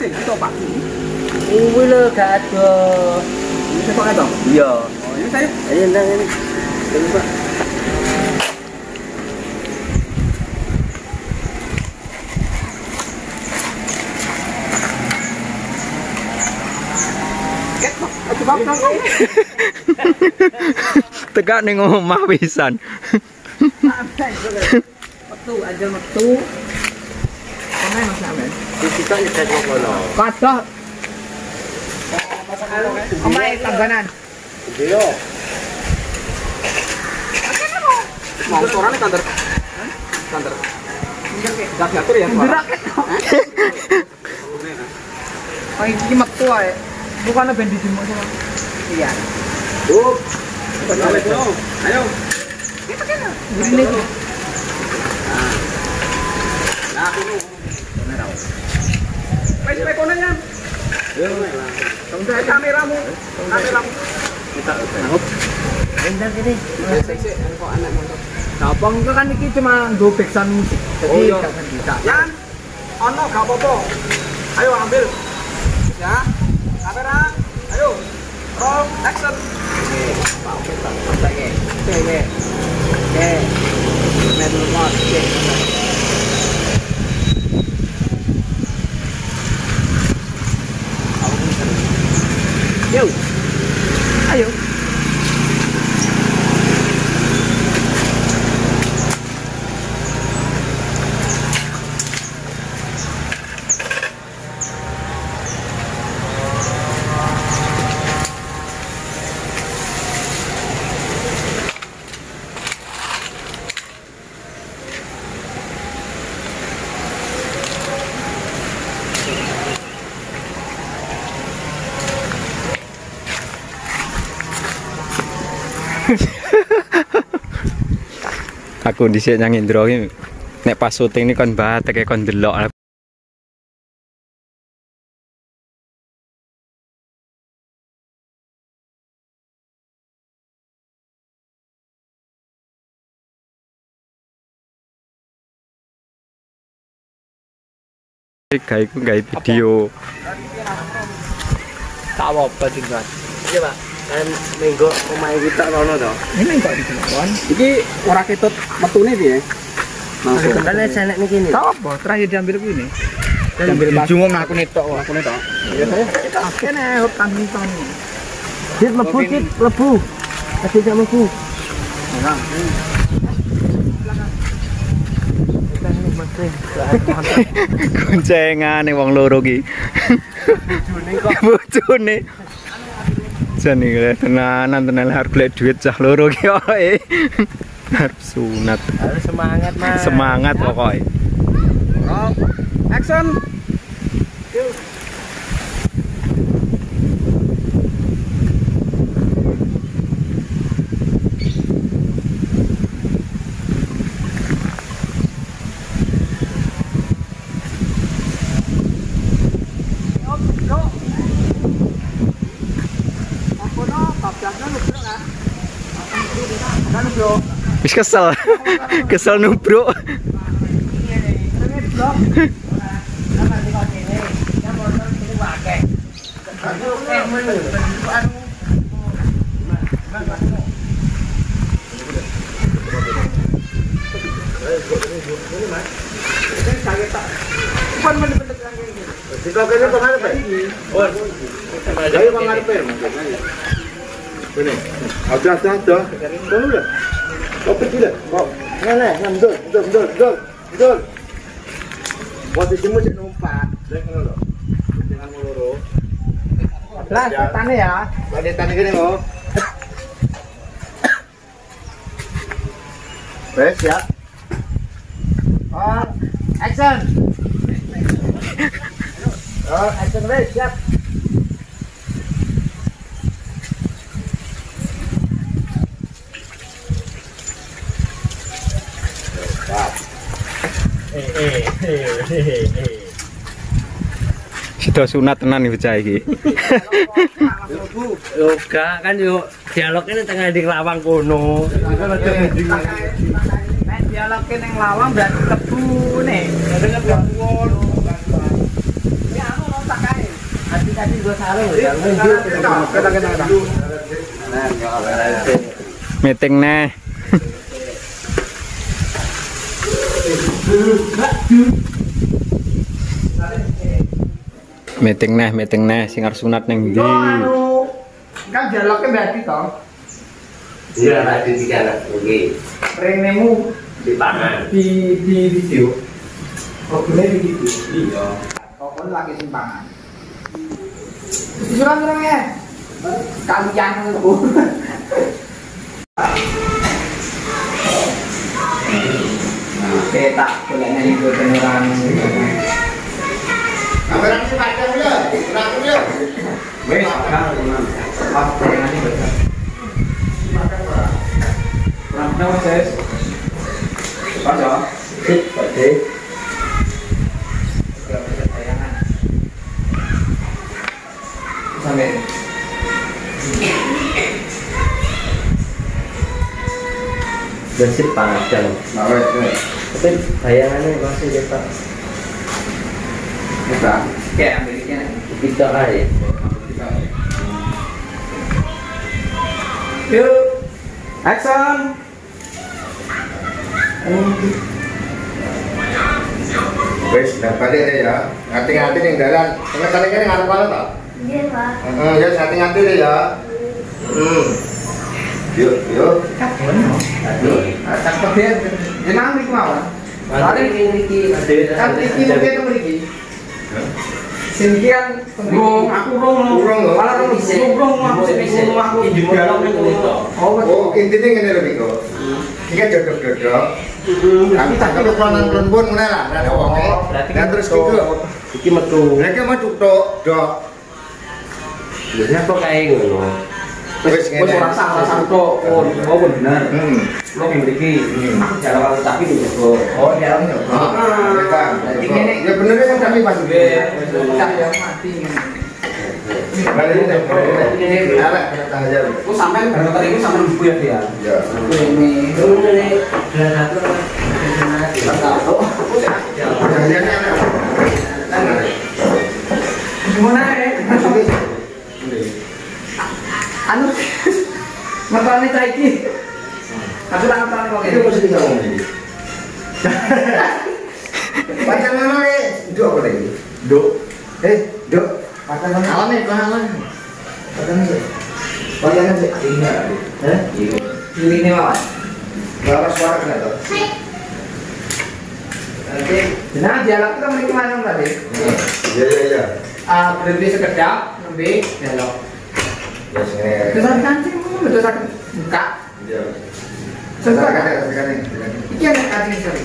sih, itu Pak. Kuwi lho gak ada. Ini setoknya toh? Iya. Oh, ini saya. Ayo ndang ini. Ini Pak. Tegak ning omah pisan. Metu aja metu. Pemain Mas Amen. Kita nyedot kono. Kadah. Omae tangganan. Iya. Mau sorane kantor. Kantor. Enggak diatur ya. Gerak. Oh, iki metu ae. Bukannya ben dijemuk sama. Iya. Tuh. Ayo. Kita kan. Burine iki. Nah, ini. Wes kononnya. Ya lah. Tunggu kameramu. Kameramu. Kita nangop. Bentar gini. Sik kok anak motor. Apa enggak kan iki cuma nggo backsound musik. Jadi gak bisa. Yan. Ono gak apa-apa. Ayo ambil. Ya. Kamera. Ayo. Roll action. Oke, Pak. Oke. Oke. Oke. Main remote. Oke. Yo. Ayo. Aku dhisik nang Indro iki nek pas syuting ini kon batek kon delok. Gawe video. Tak apa tinggal. Iya, Pak. Kan minggu omahe kita rono to. Ini kok ditelepon. Iki ora ketut metune piye? Langsung. Kan enek niki ni. Tak apa, terakhir diambil ini. Diambil Jumum aku netok kok. Aku netok. Iya saya. Kene hutang hitam. Dit lebu, dit lebu. Kasih jak lebu. Nah. Goncengane wong loro ki. Bojone. Jane tenanan harus golek duit cah loro ki oke. Harus sunat. Harus semangat, Mas. Semangat pokoknya. Roll. Action. Wis kesel. Kesel nubruk. Ada. Kono ya. Kopi tidak? Kok. Ngene, ndul. Waktu jemu cek numpak. Lek ngono lho. Dengan loro. Lah, setane ya. Ladetane kene kok. Wes ya. Oh, action. Oh, action wes siap. Sudah sunat tenan iki bocah iki. Yoga kan yo dialog ini tengah di lawang kono. Nek dialog ning lawang berarti kebu nih. Dengar gangguan. Ya anu tak tadi gua sarung. Meeting neh. Meeting neh sing arep sunat ning ndi? Kan dialognya berarti toh. Iya, ada tiga anak lagi. Renemu Di tangan. di video. Problemnya di video. Iya. Pokoknya lagi simpangan. Surat ya. Kalian itu. Kita bolehnya itu beneran. Kamera ini pakai dulu. Kurang dulu. Wes, kan. Apa yang ini betul? Kurang tahu saya. Pas ya. Oke. Sampai Bersih panjang. Tapi bayangannya masih cetak. kita kayak ambilnya. Kita aja. Yuk, action. Wes, dah balik deh ya. Hati-hati nih jalan. Tengah kali ini ngarep mana tak? Iya, Pak. Ya hati-hati deh ya. Yuk, yuk. Cakep dia. Jenang di kemana? Ada ini Kan iki mungkin memiliki. Sinkian burung, aku burung. Burung loh. Malah burung aku burung aku. Oh, intinya ngene lho Biko. Iki dodok-dodok. Tapi tak kalau pelon-pelon ngene lah, ada wonge. Dan terus gitu. Iki metu. Lha iki mau tok, dok. Biasanya kok kayak ngono. Wes Wes ora salah kok. Oh bener. Lo yang memiliki. Jalan tapi dulu. Oh, di dalamnya. Ya bener kan kami pas juga. Tak yang mati. Balik deh. Ini arek kena aja. Aku sampai berapa ribu sampai buku ya dia. Ya. Ini Dulu nih. Dan aku gimana ya? Anu, masalahnya caiki. Aku tak tahu kalau Itu mesti bisa ngomong ini. Pacaran mana nih? Itu apa lagi? Dok. Dok. Pacaran alam nih, alam. Pacaran sih. Pacaran sih. ini mawar. Berapa suara kena tuh? Oke. Nah, dialog kita memiliki mana tadi? Iya. Berhenti sekedap, lebih dialog. Ya sini. Terus kancing, betul sakit buka. Iya. Sebentar kan? Sekarang. Iki ada kancing sekali.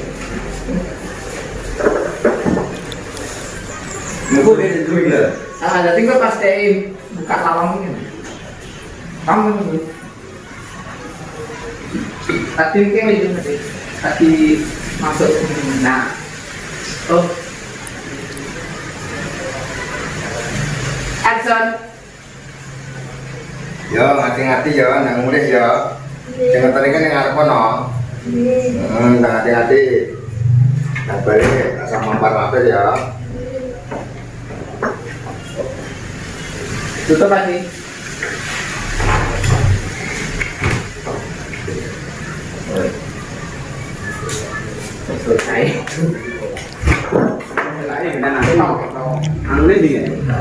Mau beli dulu ya. Jadi gue pasti buka lawang ini. Kamu nunggu. Tadi kayak gitu tadi masuk. Nah, oh, action. Yo, hati-hati ya, nang mulih ya. Jangan tadi kan yang ngarep kono. Hati-hati. Nah, balik asal mampar apa ya. Tutup lagi. Selesai. anu ini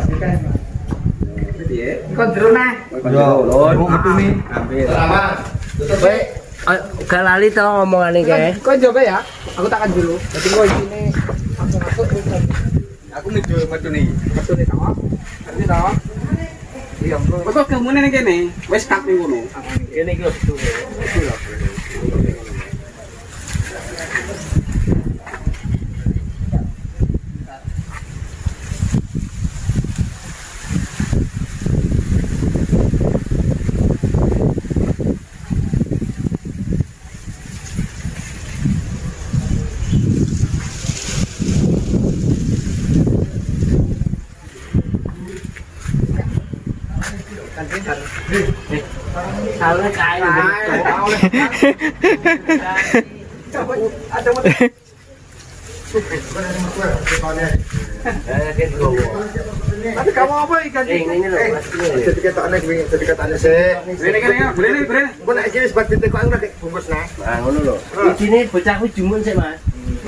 dia. Kau drone. Yo, lon. Itu nih. Ambil. Selamat. Tutup baik. Gak lali tau ngomongannya kayak. Kau coba ya. Aku takkan dulu. Jadi kau ini langsung masuk. Aku metu nih. Masuk nih tahu. Nanti tahu. Iya, bro. Kok kemune ning kene? Wis kat ning kono. Ini gue tuh. Salah kayak Ada Tapi kamu apa ikan? Ini lho Mas. Jadi ketokane wingi, jadi ketokane sik. Boleh. Mbok nek iki wis bar ditekok aku lagi bungkus nah. Nah, ngono lho. Isine bocah ku jumun sik, Mas.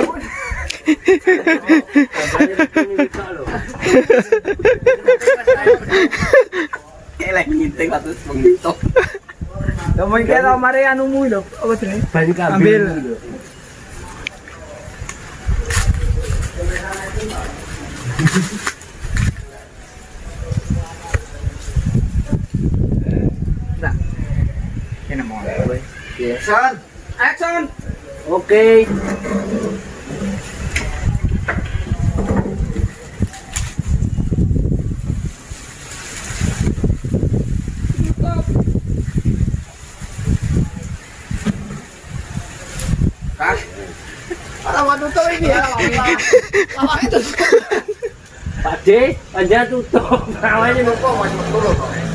Elek nginting waktu mengitok. Ngomong kita mari anumu lho, apa jenenge? Banyu Ambil. Nah. Kena mau. Son, Action. Oke. Lama tutup ini ya, lama itu. Pak D, panjang tutup. Awalnya kok masih dulu.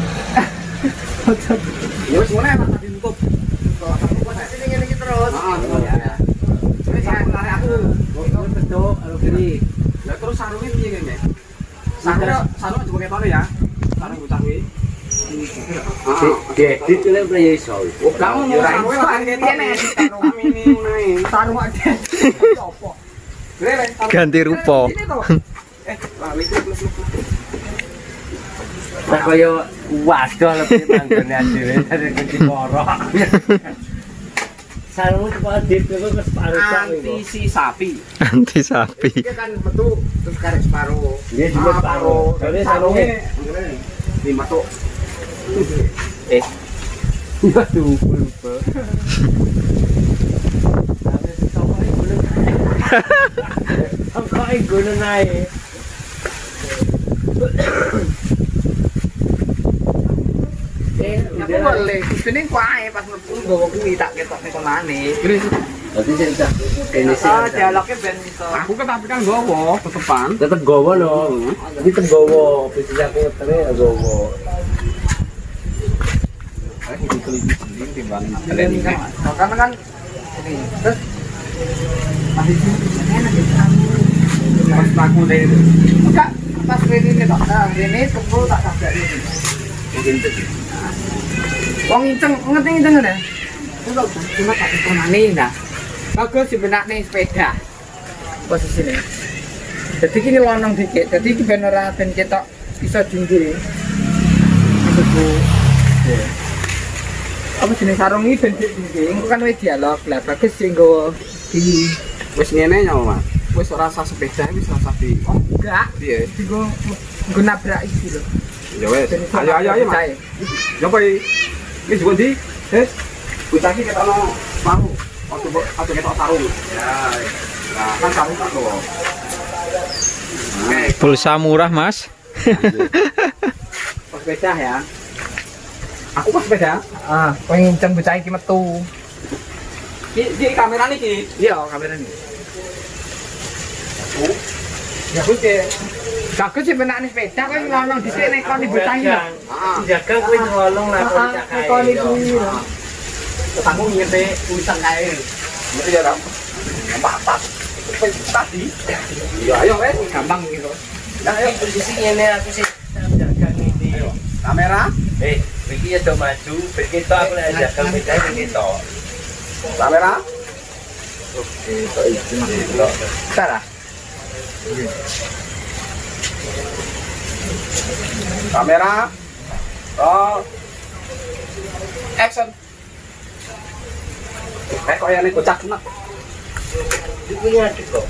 Ya wis ngene tak ditutup. Sini ngene iki terus. Ya. Wis aku lari aku. bentuk kalau gini. Lah terus sarungnya piye kene? Sarung juga ketone ya. Sarung bocah kuwi. Diedit itu lek ya iso. Oh, kamu mau sarungnya kok ketone. Sarung ini nae. Sarung aja. Apa? Ganti rupa. Lali. Nah kaya wadon lebih manggone dhewe dari kunci korok. Sarung itu kok edit itu wis paru Anti sapi. Anti sapi. Iki kan metu terus karek separo. Dia juga paru. Jadi sarungnya Di matuk. waduh lupa. Kok gunung naik. Aku boleh, kuning kuai pas mlebu nggawa kuwi tak ketokne konane. Berarti saya ini sih. Ah, dialognya ben iso. Aku kan gowo tetepan. Tetep gowo no. Tapi tetep gowo, bisa aku tere gowo. Karena kan ini terus masih enak gitu. Pas aku deh. Enggak, pas ini ketok. Nah, ini tunggu tak sabda ini. Mungkin Wong ngiceng, ngerti ngiceng kan ya? Enggak, cuma tak konane nah. Bagus dibenakne sepeda. Posisine. Jadi kini lonong dikit. Jadi iki ben ora ben ketok iso jungkir. Maksudku. Apa jenis sarung iki ben jungkir. Engko kan wis dialog. Lah bagus sing nggo iki. wis ngene nyawa, Mas. Wis rasa sepeda wis rasa di. Oh, enggak. Piye? Digo nggo nabrak iki lho. Ya wes. Ayo Mas. Ya apa iki? Wis juga di. Bocah iki ketokno paru. Atau ketok sarung. Ya. Nah, kan sarung tak lho. Pulsa murah, Mas. Pas sepeda ya. Aku pas sepeda. Ah, pengen ngiceng bocah iki metu. Di kamera niki. Iya, kamera ini. Ya wis ke. Bagus sih benakne sepeda kok ngomong dhisik nek kon bocah iki. Jaga kuwi nyolong lah kok cakae. Kon iki. Ketanggung ngene tulisan kae. Ngerti ya, Ram? Apa-apa. Tadi. Ya ayo wes. Gampang gitu. Nah, ayo posisi ngene aku sih jaga ngene. Kamera. Iki ya do maju, begitu aku lek jaga beda begitu. Kamera. Oke, kok iki lho. Salah. Kamera. Roll. Action. Kok ya nih kocak nak. Iki ngadeg kok.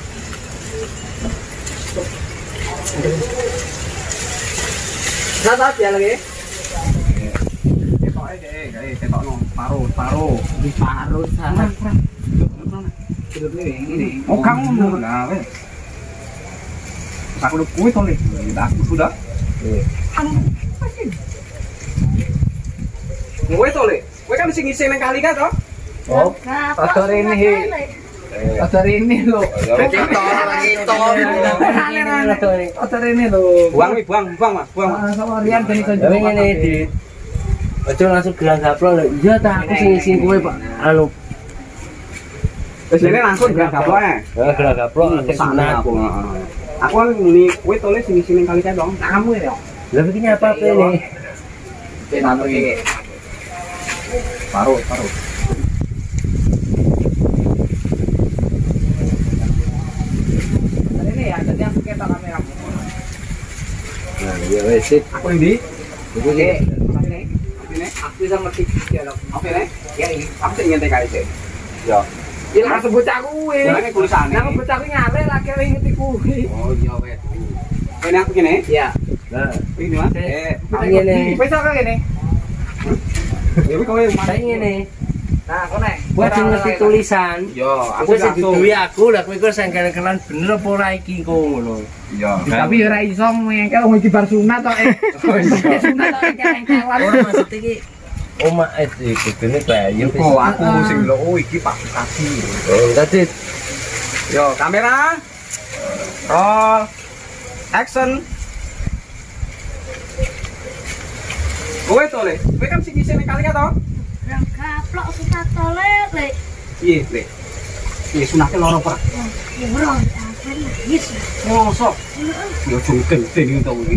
Salah ya lagi. Ketok ketok no. Paru. Di paru sana. Ini. Oh, kamu nah, wes. Aku udah kuit nih. Aku sudah. Gue tole. Gue kan ngisi nang kali kan toh? Oh, motor ini. Motor ini lo. Motor ini lo. Buang Mas. Sama Rian ben iso Tapi ngene di ojo langsung gelang gaplok lho. Iya ta aku sing ngisi kowe Pak. Anu. Wis ini langsung gerak gaplok. Gelang gaplok akeh sunat. Aku kan muni kowe tole sini kali kae dong. Kamu ya. Lah begini apa ini? Nanti iki. Paruh. Ini ya, jadi aku ketok kamera. Nah, ya wes sip. Aku ini. Iku iki. Ini aku bisa ngerti dialog. Oke nih. Ya ini aku sing nyentek kae sih. Ya. Ya langsung bocah kuwi. Lah nek tulisane. Lah bocah kuwi nyale lagi ngerti kuwi. Oh iya wes. Ini aku gini. Iya. Nah, Ini Mas. ngene. Wis kok ngene. Ya kowe Saya ngene. Nah, kok nek. Buat sing ngerti tulisan. Yo, Aku sing duwe aku, lah kowe iku sing kenalan bener apa ora iki kok ngono. Yo. Tapi ora iso mengkel wong iki bar sunat tok. Sunat tok keleng-kelan. Ora maksud iki oma iki kene bayu wis. Kok aku sing lho iki Pak Bupati. Oh, dadi Yo, kamera. Roll. Action. Kowe to le. Kowe kan sing isine kali to? Yang kaplok sunat tolek, Lek. Piye, Le? Piye sunate loro ora? Bro, apa nangis? Mosok. Yo jungken iki to iki.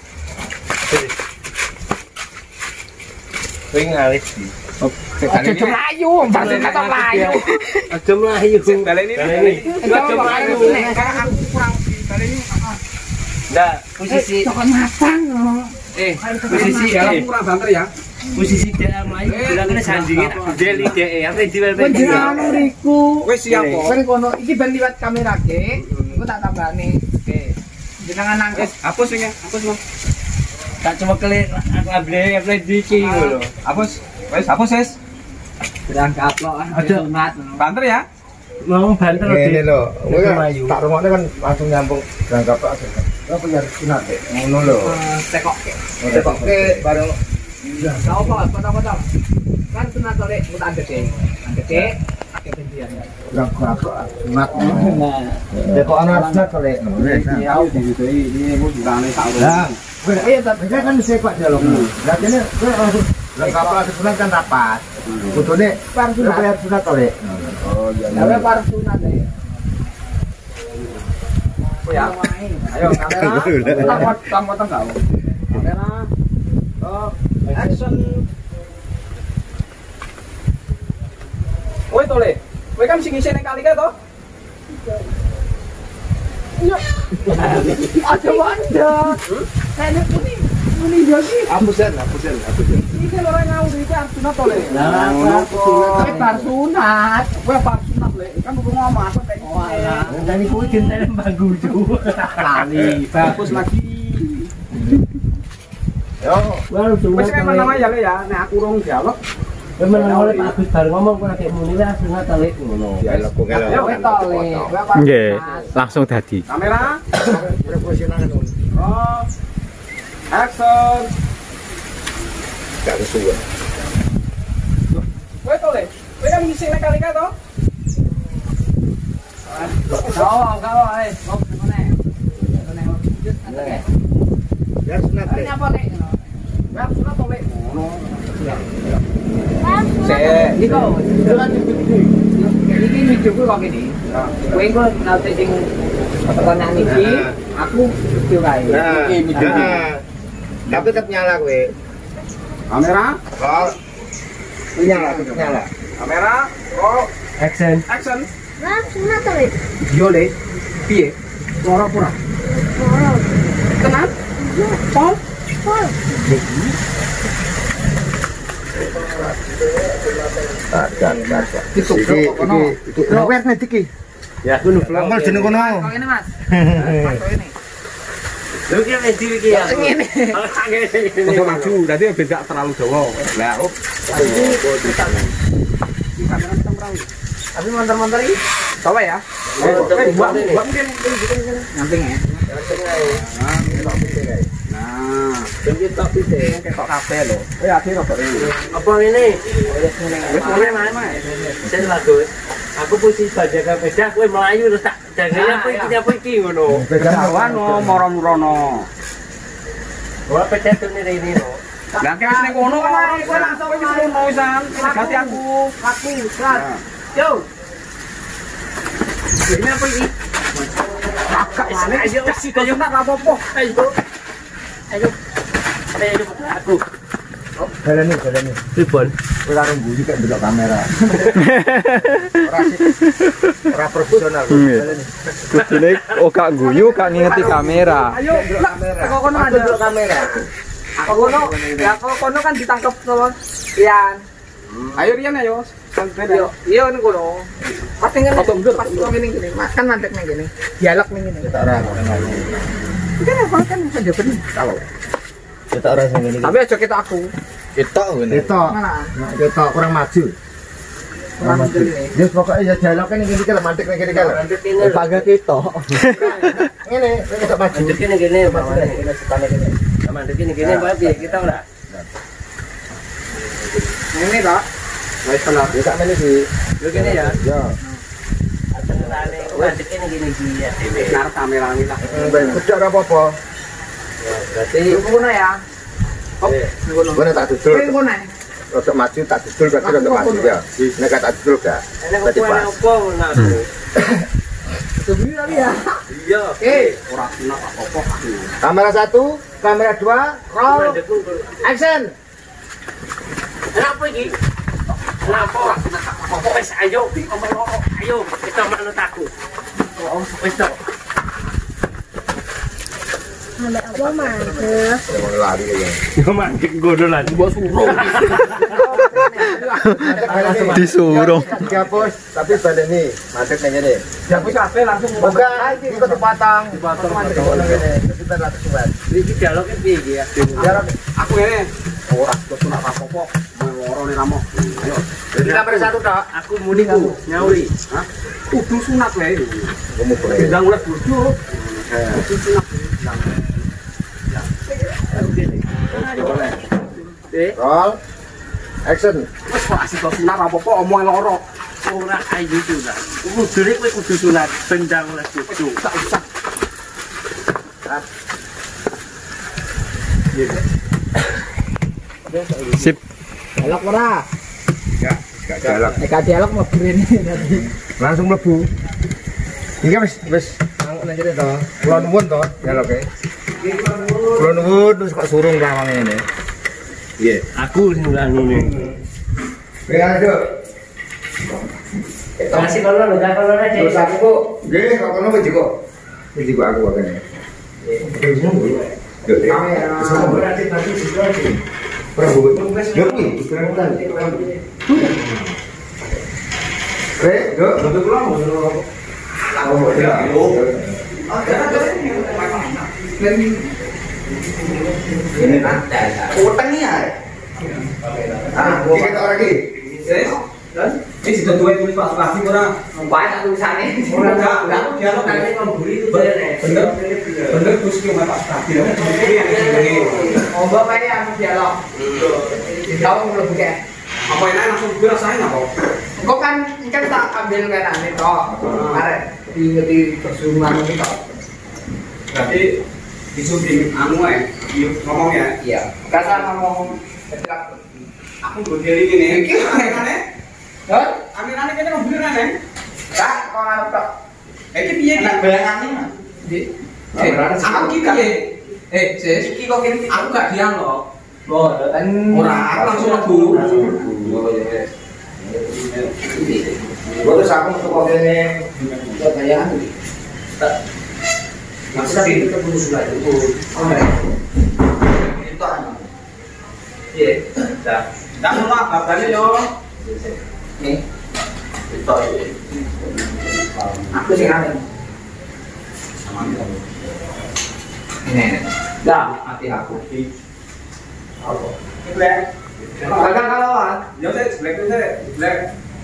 kowe ngalis iki. Aja mlayu, mbase kata mlayu. Aja mlayu. Baleni. Aja mlayu. Karena aku kurang baleni. Ndak, posisi Cokot matang. posisi Aku kurang banter ya. posisi dia mlayu bilangane sandinge tak gede dheke. Apa diwewe. Panjenengan mriku. Wis siap kok. Kowe kono iki ben liwat kamera ke. Iku tak tambani. Oke. Jenengan nangkep. Wis hapus wing ya. Hapus Mas. Tak cuma kele apa diki ngono. Hapus. Wis hapus wis. Berang kaplok Aja. sunat. Banter ya. Mau banter Ini lho, kowe mlayu. tak rungokne kan langsung nyambung berangkap aja. Apa nyari sunat ya? Ngono lho. Tekokke. Tekokke bareng Kau apa? Kan sunat tole mutan gede. Gede. Pakai pendian. berangkap sunat. Nah. Dekok ana sunat kali. Iya, ini mau dikane sak Lah, iya tapi kan sepak dialog. Lah jane kowe langsung berangkap sunat kan rapat. Kudune Par sunat. bayar sunat kali. Oh iya. Lawe par sunat ya. ya. Ayo kamera. Potong enggak? Kamera. Oh, action. Kowe tole. Kowe kan sing isine kali ka to? Aja wanda. Saya muni jadi. Hapusen. Iki lho ngawur iki sunat tole. Lah, Kowe par sunat. Kowe par sunat le. Kan kudu ngomong apa tek. Oh alah. tadi kuwi jentene mangguju. Kali bagus lagi. Yo, Wis kan namanya ya le ya, nek aku rong dialog. Memang oleh Pak Agus bar ngomong kok nek muni lah sunat talik ngono. ya lek kok Ayo, Kowe tole. Kowe par Nggih, sunat. langsung dadi. Kamera. profesional ngono. Oh. Action. Gak kesuwen. Kowe tole. Kowe kan isine kali ka to? Kau eh. Kau mana? Ya sunat. Ini apa nek? Kowe sunat tole. Ngono. Sik. Iki kok sunat iki videoku kok gini. Kowe engko nanti sing pertanyaan iki aku video kae. Nah, tapi tetap nyala kowe. Kamera. Kok nyala, tetap nyala. Kamera. Oh, Action. action. Lah, sunat tolek. Yo le. Piye? Suara pura. Ora. Tenan? Pol. Pol. Iki lawet nek iki. Ya kudu vlog. Amal jeneng kono. Kok ini Mas? Kok ini. Lho ki nek dhewe iki ya. Ojo maju, dadi beda terlalu dawa. Lah, op. Tapi mantar-mantar iki coba ya. Buat mungkin Nyamping ya. Nah, ketok kabeh lho. Ade kok ini. Apa ngene? Wis mulai Mas. Sen bagus. Aku posisi jaga beda kowe melayu terus tak jagane apa iki ngono. Kedawan moro-murono. Ora pecet ini no. Lah kene wis ning kono kan kowe langsung wis ngono wisan. Ganti aku. Aku start. Yo. Ini apa ini? Kakak Ayo sih kok nak apa-apa. Ayo. Ayo aku. Baleni. Ribon. Ora rembuji kok delok kamera. Ora profesional. Baleni. Kudune gak guyu, gak ngingeti kamera. Ayo, kok kono ada delok kamera. Kok kono, ya kok kono kan ditangkep sama Rian. Ayo Rian ayo. Yo, iya ning kono. Pas ning ngene. Makan mandek ning ngene. Dialog ning ngene. Kita ora Kan apa kan bisa jawab kalau. kita ora sing ngene. Tapi aja kita aku. Kita ngene. Kita. Mana? Nah, kita kurang maju. Kurang maju ini. Wis pokoke ya dialog ning kene iki lho, mantik ning kene iki lho. Pagak kita. Ngene, kita maju. Mandek gini, Pak. Ini sepane gini. Mandek gini, Pak. Kita ora. Ini tak. Wis kena. Ya sak meneh iki. Yo gini ya. Ya. Mandek gini ya. Ngarep kamera ini lah. Bedok ora apa-apa. Berarti Kono ya. Hop, kono. Kowe tak dudul. Kono. Rodok maju tak dudul berarti rodok maju ya. Nek tak dudul gak. Berarti pas. opo nak. Sebelum tadi ya. Iya. Ora kena apa-apa. Kamera 1, kamera 2, roll. Action. Kenapa iki? Kenapa? Apa wis ayo, ayo kita manut aku. Oh, wis tok. Sampai apa mandek? Mau lari ya. Yo mandek godolan. Gua suruh. Disuruh. Dihapus, tapi baleni mantik ning kene. Dihapus kabeh langsung Bukan, iki kok dipatang. Dipatang mantik ngene. Kita latih subat. Iki dialognya piye iki ya? Jarak aku ngene. Ora sunat apa-apa. Loro ne ramo. Ayo. jadi kamera 1 tok. Aku muni ku nyauri. Hah? Kudu sunat wae. Kamu boleh. Gendang oleh bojo. Kudu sunat. Roll. Action. Wes kok asik kok sunat apa-apa omong loro. Ora ayu sunat. Kudune kowe kudu sunat bendang oleh bojo. Tak usah. Sip. Dialog ora? Gak jalan. Nek dialog mlebu rene tadi. Langsung mlebu. Iki wis nang kene to. Kula nuwun to, dialoge. Kula nuwun terus kok surung lawange ngene. Nggih. Aku sing nglangune. Wis ayo. Kasih kalau lho, kalau aja. Terus aku nggih kok kono wis kok. Wis aku kok kene. Ini sudah dua tulis pasti ora banyak tulisannya. Ora enggak dialog kali ngemburi itu bener. Bener terus ki Pak Tadi. Mbak Pak ya dialog. Tahu belum ke? Apa enak langsung dirasain apa? Kok kan tak ambil menane toh. Arek di persungan iki toh. Berarti disumping anu ngomong ya. Iya. Kata ngomong aku berdiri gini. Iki aneh. Aminane kene kok bener neng? Kak, kok ngarep tok. Iki piye iki? Bayangane Mas. Aku iki piye? Sis, iki kok kene aku gak dialog. Ora, aku langsung mlebu. Terus aku metu kok kene. Kok bayangan iki. Masih ketemu sudah itu. Itu ana. Iya. Dah. Dah mulai babane yo. Nih, itu aku sih aneh. Ini, dah hati aku. Apa? Black. Kakak kawan. Ya saya black itu saya black.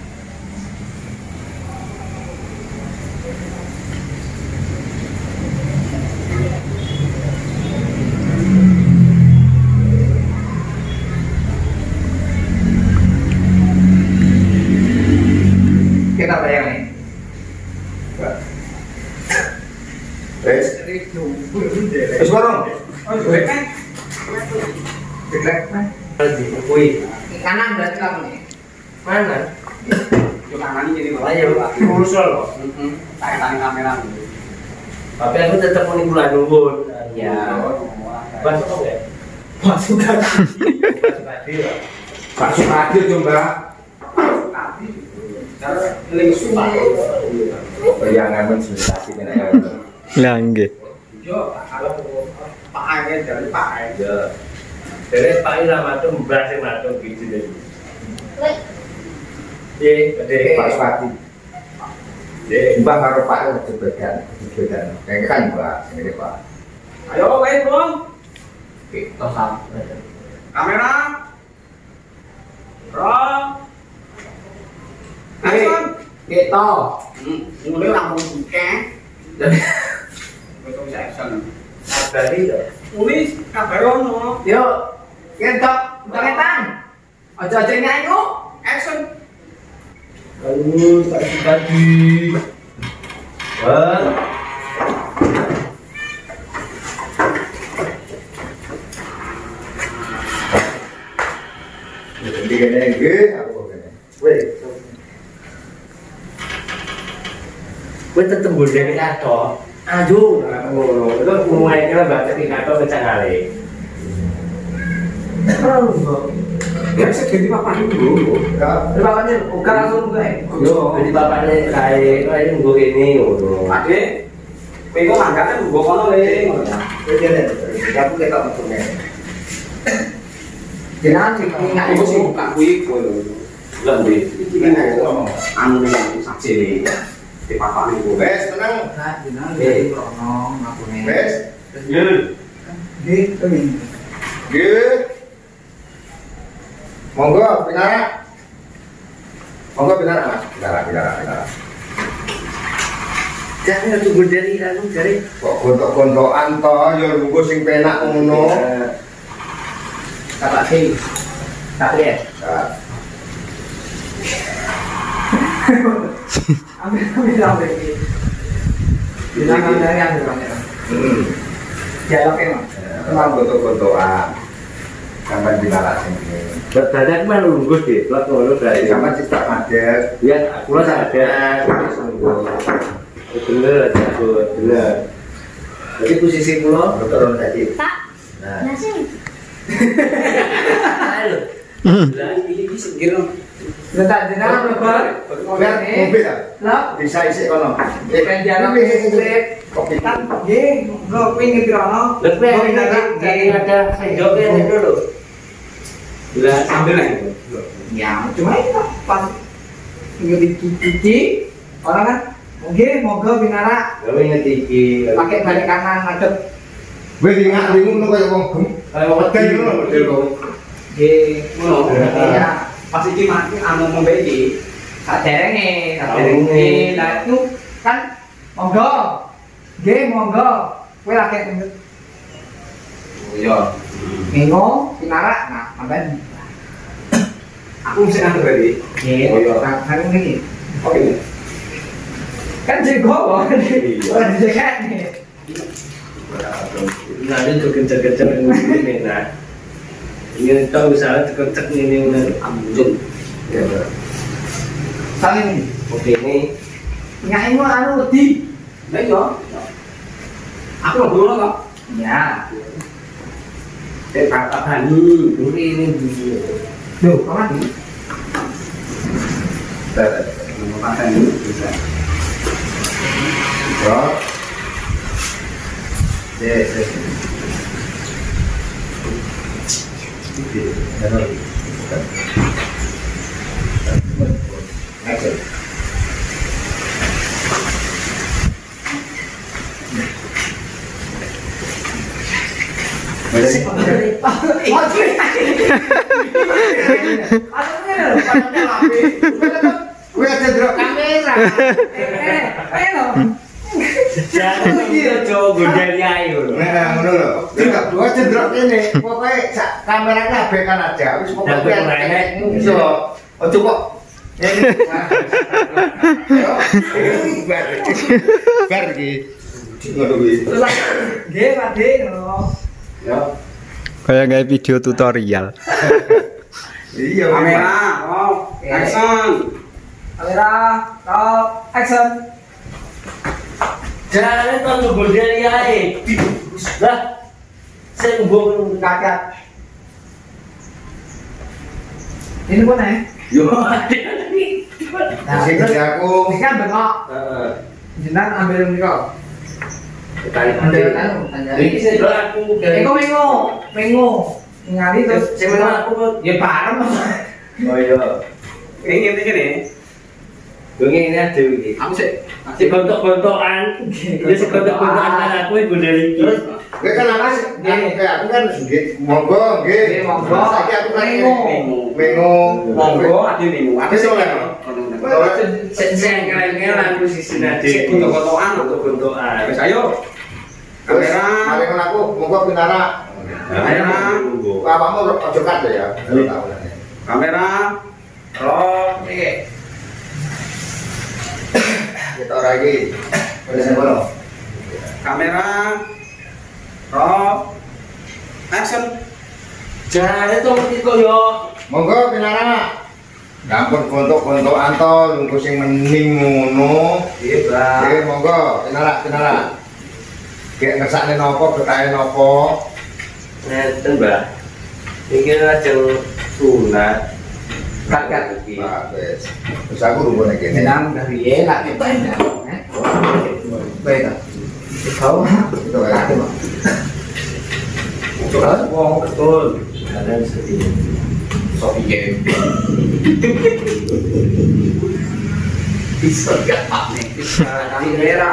Kita bayang nih. Wes. Wes bareng. Oh, black kan? Black kan? Wih, Kanan berarti kamu nih. mana? Yo kanan ini nih. Ayo, lurus loh. Tangan kamera. Tapi aku tetap manipulan dulu. Ya. Masuk oke. Masuk kan. Pak Sukadi coba. Cara eling sumpah. Bayangan mensulitasi dengan Lah nggih. yo kalau Pak Angin dari Pak aja. Dari Pak Ilham itu berhasil matung gitu deh. Dari Pak Sukadi. Mbak karo Pak jebedan. Kayak kan Mbak, ini Pak. Ayo wes, Bang. Kita sama. Kamera. Roll. Action. Kita. Mulai langsung buka. Jadi kita bisa action. Tadi Tulis kabar ono. Yo. Kentok, tangan. Aja nyanyi yo. Action. lalu tadi. Wah. Jadi kene iki aku kene. Weh. Gue tetep dari kantor. Ajo, itu mulai kita baca di kantor kecak kali. Ya segini papan dulu. Bapaknya bukan langsung gue. Yo, jadi bapaknya kayak gue ini, udah. Adik, kowe kok mangkane mbok kono le. Aku ketok metune. Jenengan sing ngak iku sing buka kuwi kowe lho. Lah ndi? Iki kan anu saksi iki. Di papane kowe. Wes tenang. Nah, jenengan iki krono ngapune. Wes. Nggih, kene. Nggih. Monggo pinara. Monggo pinara Mas. Pinara. Jangan tunggu dari lalu dari. Kok gontok-gontokan to ya lungguh sing penak ngono. Kakak sih. Tak lihat. Ambil iki. Jenengan dari yang banyak. Dialog emang. Emang gontok-gontokan. Sampai pinara sing ini. Badan mana lungguh deh, plat ngono dari. Sampai cita padet. Ya, aku lah ada. Bener, bener. Jadi posisi pulau Turun tadi. Tak. Nah, Nasi. Halo. Lah ini segera. Letak jenengan lebar. biar mobil lah. Lah, Bisa isi kono. pengen dialog sik. Kopi. Kan nggih, monggo pingin krono. Lebih ada sendoknya dulu. Lah sambil ae. Ya, cuma itu pas inget iki orang kan mungkin moga binara Kau ingat iki. pakai balik kanan ngadep Wis ingat ngono kaya wong gem. Kalau mau Model ngono model kok. nggih Ngono. ya Pas iki mati anu ngombe iki. saderenge Saderenge. lah itu kan monggo nggih monggo kowe lagi ngendut Yo. bingung binara nah sampean Aku mesti anu tadi. nggih Oh, iya. kan ngene Oke. kan jago ora dijaga nih Nanti tuh kencang-kencang ini nah. Ini tahu misalnya kencang ini udah Ambung. saling oke ini. ngai mau anu wedi Lah yo. Aku lho ngono kok. ya Kakak Hani. Ini dulu. Duh, kapan nih? Nomor paten ini bisa. Yo. Yes. Action. Kuwi ada drop kamera. Jangan kita coba godari ayo. Nah, ngono lho. Tidak dua cendrok kene. Pokoke sak kamerane abekan aja. Wis pokoke iso. Ojo kok. Bar iki. Ngono kuwi. Nggih, Pakde, ngono. Ya. Kayak kayak video tutorial. Iya, Kamera, oh, action. Kamera, roll, action. Jangan kalau bodel yae. Lah. Sing mbok kakak. Ini pun ya? Yo. Nah, Sing terus aku. ini kan bengok. Heeh. Jenengan ambil niku. Ambil iki sing aku. Eko mengo. Ngali terus Sing aku ya bareng. oh iya. Ini gini. Bengi ini ada iki. Aku sih. Si gontok-gontokan. Ya si gontok-gontokan karo aku bodel iki. Terus Gue kan aku kan nggih monggo nggih. Monggo. Saiki aku kan Mengo. Monggo ada minggu. Ada Wis oleh. Sing keren-keren aku sisi nade. Gontok-gontokan. Wis ayo. Kamera. Kamera. Mari kan aku monggo pinara. Ayo. Awakmu ojo kat ya. Kamera. Roll. Iki. Kita lagi. Wis ngono. Kamera. Roll. Action. Jare to iki yo. Monggo pinara. Gampun kontok-kontokan to lungguh sing mening ngono. Iya, Bang. Nggih, monggo pinara. Kayak ngersakne napa, betahe napa? Ngeten, Mbak. Iki lajeng sunat. Kakak. iki. Nah, wis. Terus aku rumpun iki. Jenengan dari ye lak kita ini. Baik. Kau Itu kayak gitu. Coba wong betul. Kalian sedih. Sok piye. Bisa gak Pak nih? kamera.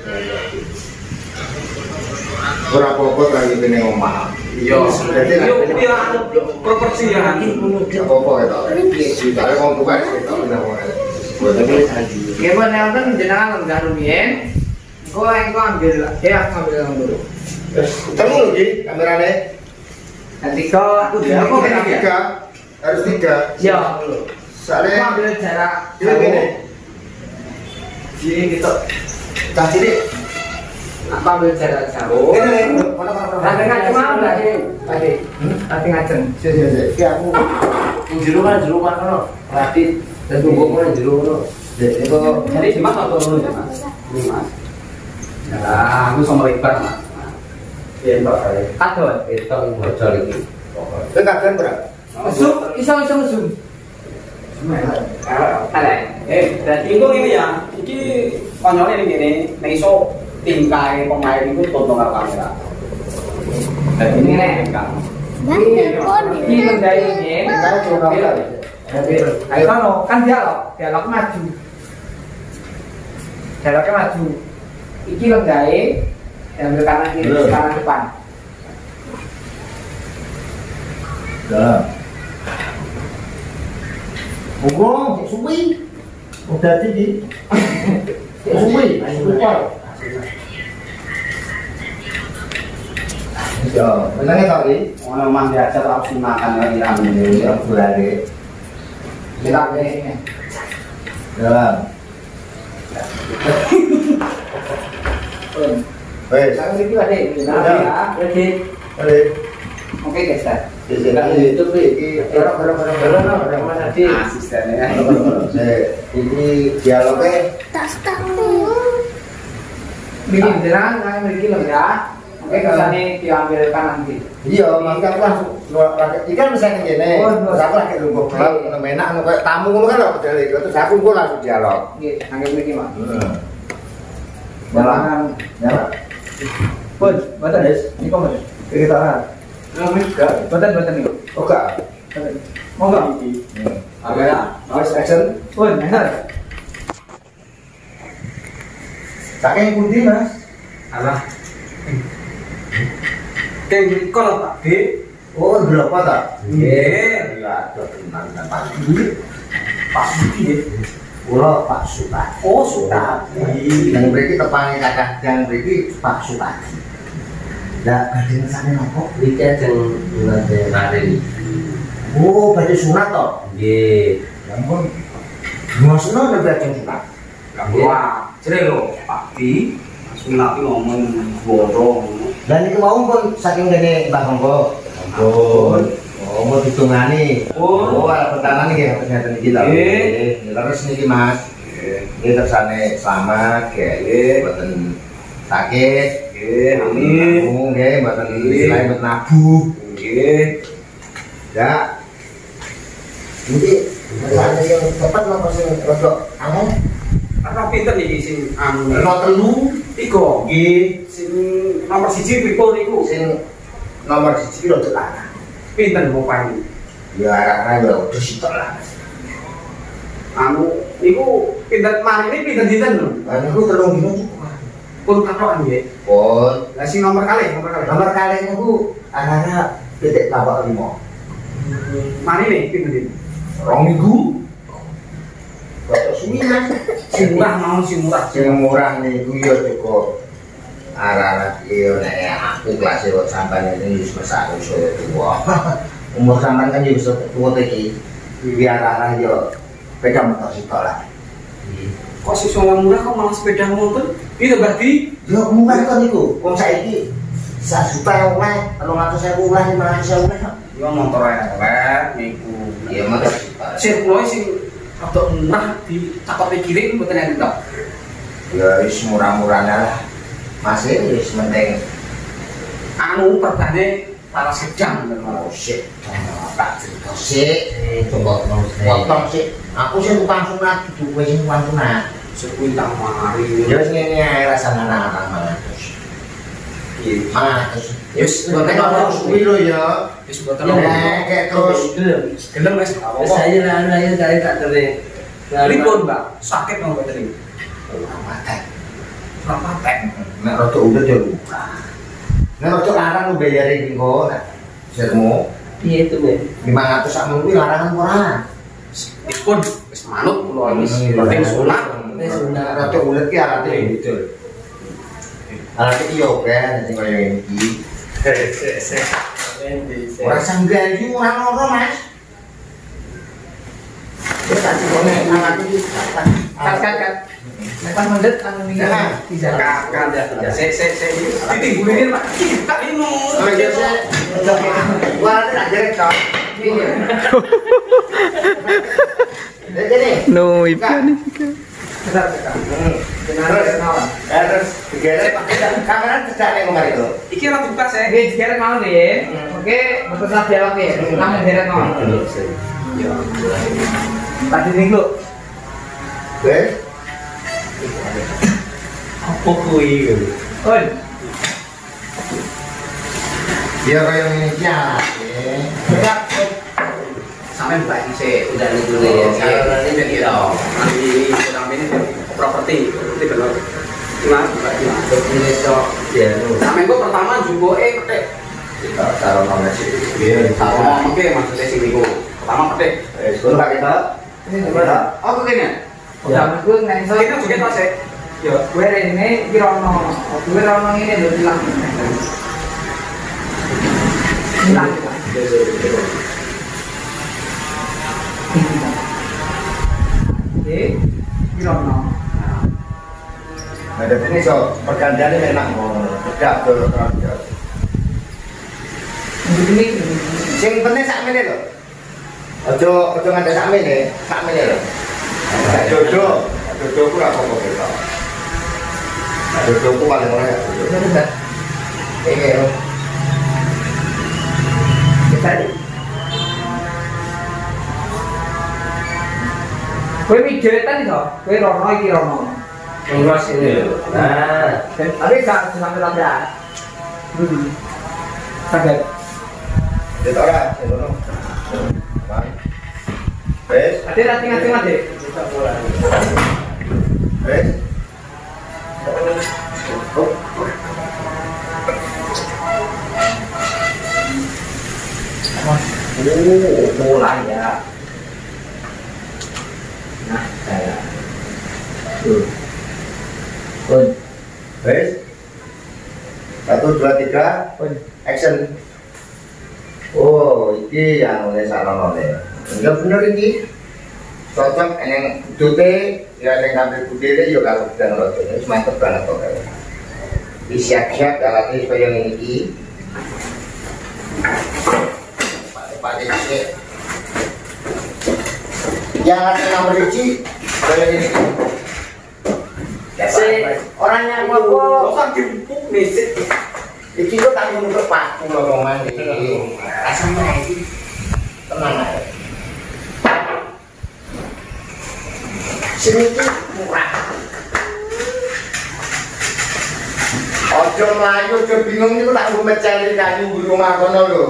Ora apa-apa lagi kene omah. Iya. Yo piye anu proporsi ya. Apa itu? Sitare wong tuwa itu pindah wong. Gimana nonton jenengan nggak rumien? Kau ambil, ya aku ambil yang dulu. Ketemu lagi kamerane. Nanti kau aku dia aku kena Tiga. Harus tiga. Ya. Soalnya Aku ambil jarak ini. Gini gitu. Tas ini. Aku ambil jarak jauh. Tapi ngaceng mau nggak sih? Tapi ngaceng. Si aku. Jero kan. Berarti dan tunggu kan jero. Itu Jadi Mas atau dulu ya, Mas? Ini Mas. Nah, aku sama lebar, Mas. Ya entok ae. Kadon. Itu bocor iki. kan berapa? Zoom, iso zoom. Ada. Jadi itu ini ya, ini konyolnya ini iso tingkai pemain itu tonton karo kamera. Dan ini tingkang. Ini mendai ini. Tingkangnya cuma kamera. Ayo kan dialog maju. Dialognya maju. Iki mendai, ambil kanan kiri, kanan depan. Dalam. Monggo, suwi. Udah tinggi. Suwi, Ya, menangnya kali. Orang mah biasa harus makan lagi rame. Yang berani. Kita ini. Dalam. Wes, Sekarang itu ada ini. Ya, jadi balik. oke guys. Di sini itu Barang mana sih? Asistennya. Ini dialognya Bikin terang, kami bikin lemah. Oke, kesannya diambil kanan kiri. iya, makanya aku langsung ikan misalnya gini, terus aku lagi nunggu gelap, enak, kayak tamu ngono kan aku dari terus aku langsung dialog. Oke, anggap bikin mah. Jalan, jalan. Pun, betul des. Ini kok betul. Kita Betul nih. oke. Mau nggak? Kamera, noise action. Pun, betul. Saking pundi mas? Alah. Kayak kalau tak di, Oh berapa tak? Nggih. Ya, ada teman Pak Budi. Kula Pak Suta. Oh, sudah. Yang mriki tepane kakak yang mriki Pak Supati. Lah badhe ngesane napa? Iki ajeng ngene mari. Oh, badhe sunat to. Nggih. Ya ampun. Ngosno nek badhe sunat. Wah, jere lho, Pak Di. Sunat ngomong borong. Lah niku mau pun saking dene Mbah Hongko. Ampun. Oh, mau ditungani. Oh. Ala pertama nggih ngeten iki lho. Nggih. Terus niki Mas. Nggih kersane selamat nggih. Mboten sakit. Nggih, amin. Nggih, mboten istilahé mboten nabuh. Nggih. Ya. Jadi, masalahnya yang cepat nopo sing rodok angel. Apa pinten iki sing anu? Ono telu. Iku. Nggih, Sing nomor 1 pripun niku? sing nomor 1 ki rodok larang. Pinten mupane? Ya arah-arah ya udah sitok lah. Anu niku pinten marine pinten dinten lho. Lah niku 3 dino cukup. Pun katokan nggih. Pun Lah sing nomor kalih. nomor kali niku arah-arah titik tapak 5. Marine pinten dinten? 2 minggu. Kok suwi Mas? Sing murah mau sing murah. Sing murah niku ya cukup arah-arah iya nek aku kelas kok sampean ini wis masak wis tua. Umur sampean kan wis tua iki. Biar arah yo sepeda motor sitok lah. Kok siswa yang murah kok malah sepeda motor? Itu berarti Yo murah kok niku. Wong saiki 1 juta oleh 300.000 oleh 500.000 oleh. yo motor elek niku. Ya motor sitok. Sirkuit sing rada murah dicakopi kiri mboten enten tok. Ya wis murah-murahnya lah. Masih wis penting. Anu pertane para sedang Oh shit. Tak cerita sih. Coba potong sih. Aku sih tukang sunat, duwe sing tukang sunat. sirkuit tang mari. Ya wis ngene ae rasane anak-anak malah. Iya. Mas, Wis boten boten ono suwi lho ya. Wis boten Kayak terus gelem wis apa-apa. Saya lah dari tak teri. Pripun, Mbak? Sakit nang mboten iki? patek. Ora patek. Nek rada udah ya luka. Nek rada larang lu bayar iki kok. Sermo Piye itu, Ben? 500 sak minggu larangan ora. Pripun? Wis manut kula wis penting sunat. Wis sunat. Rada ulet ki arate gitu. Arate iki yo kan sing koyo iki. Ora sanggah iki ora ngono, Mas. Wis tak cikone anak iki. Kat. Lepas mendet anu ini bisa. Kan ya. Se ditimbulin, Pak. Tak inu. Warna tak jerek tok. Jadi, No, ipan terus digerek kamera tidak nek kemarin itu. Iki ora buka saya. Oke, digeret mau nih. Oke, betul saat dialog ya. Kamu digeret mau. Tadi minggu. Oke. Apa kuwi? Oi, Dia kayak ini ya. berat. Sampai buka iki sik udah dulu ya. Kalau nanti jadi dong. Nanti sedang ini properti bener. Gimana buka gimana? Ini cok dia lu. Sampai gua pertama jumbo petik. Kita taruh nomor sih. Iya, aku mau mungkin maksudnya sing niku. Pertama petik. Sekolah pakai tak? Ini berat. Oh, kene. Udah aku nggak bisa. Kita juga tas ya. Yo, gue ini kirono. Gue kirono ini udah bilang. Hilang. Oke, kirono. Nah, dari ini so pergantiannya enak mau tegak terus terus. Untuk ini, Sing penting sak menit lho. Ojo nganti sak menit lho. Jodoh ku ora apa-apa kita. Jodohku paling ora ya. benar. Iya. Kita gue mijetan itu, gue rono iki rono. Ngos ini lho. Nah, Tapi gak sampai tabrak. Kaget. Kita ora, ngono. Baik. Wes, Ade rating-rating ade. wes. Mulai ya. Nah, saya. Tuh. Pun. Wes. 1 2 3 Pun. action. Oh, iki yang oleh salonone. Enggak bener iki. Cocok eneng budute ya ning ngambil budete ya karo gedang rada. Wis mantep banget kok. Wis siap-siap alatnya supaya ngene iki. Pak iki. Yang nomor 1 kaya ini. Ya, Orangnya apa? Kok dimpuk nih sih. Iki kok tanggung untuk Pak ngomongan iki. Rasane iki tenang ae. Sini iki murah. Ojo mlayu, ojo bingung niku tak nggo meceli kayu di rumah kono lho.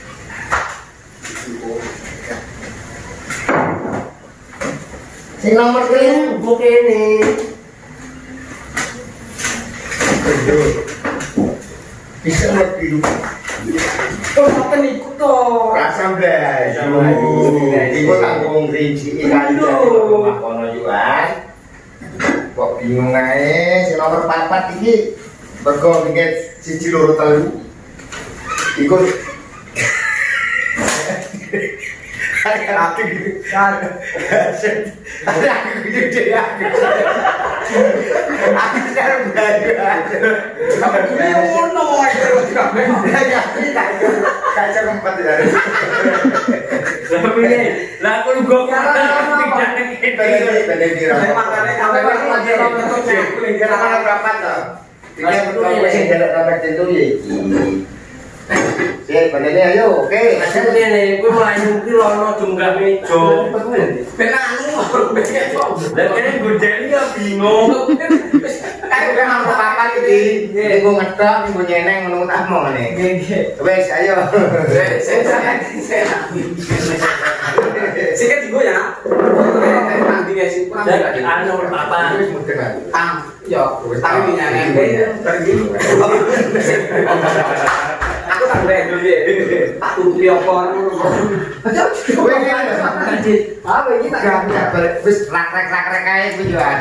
Sing nomor kene buku kene. Bisa lebih. Oh, ngoten niku to. Rasa blas. Iku tanggung rinci kayu rumah kono juga. Kok bingung ae, sing nomor 4 iki mergo pinggir 1 2 3. Iku aku gede ya. Aku sekarang belajar. Ngono Kaca keempat ya. Lah aku lu gua tidak Tadi makane sampai lagi Karena berapa toh? Tiga betul sih jarak sampai tentu ya. Sih, padahal ayo, oke. Asal ini, gue melayu ki lono jumlah meja. penanu Dan kene godeli ya bingung. Aku kan mau papan iki. Iku ngedok, iku nyeneng ngono tak mau ngene. Wes, ayo. Sikat juga ya. Nanti guys, Dan anu papan. yo, tapi nyanyi pergi. Aku tak boleh dulu ya. Aku piopor. Apa ini tak Gak wis rak-rak ae tujuan.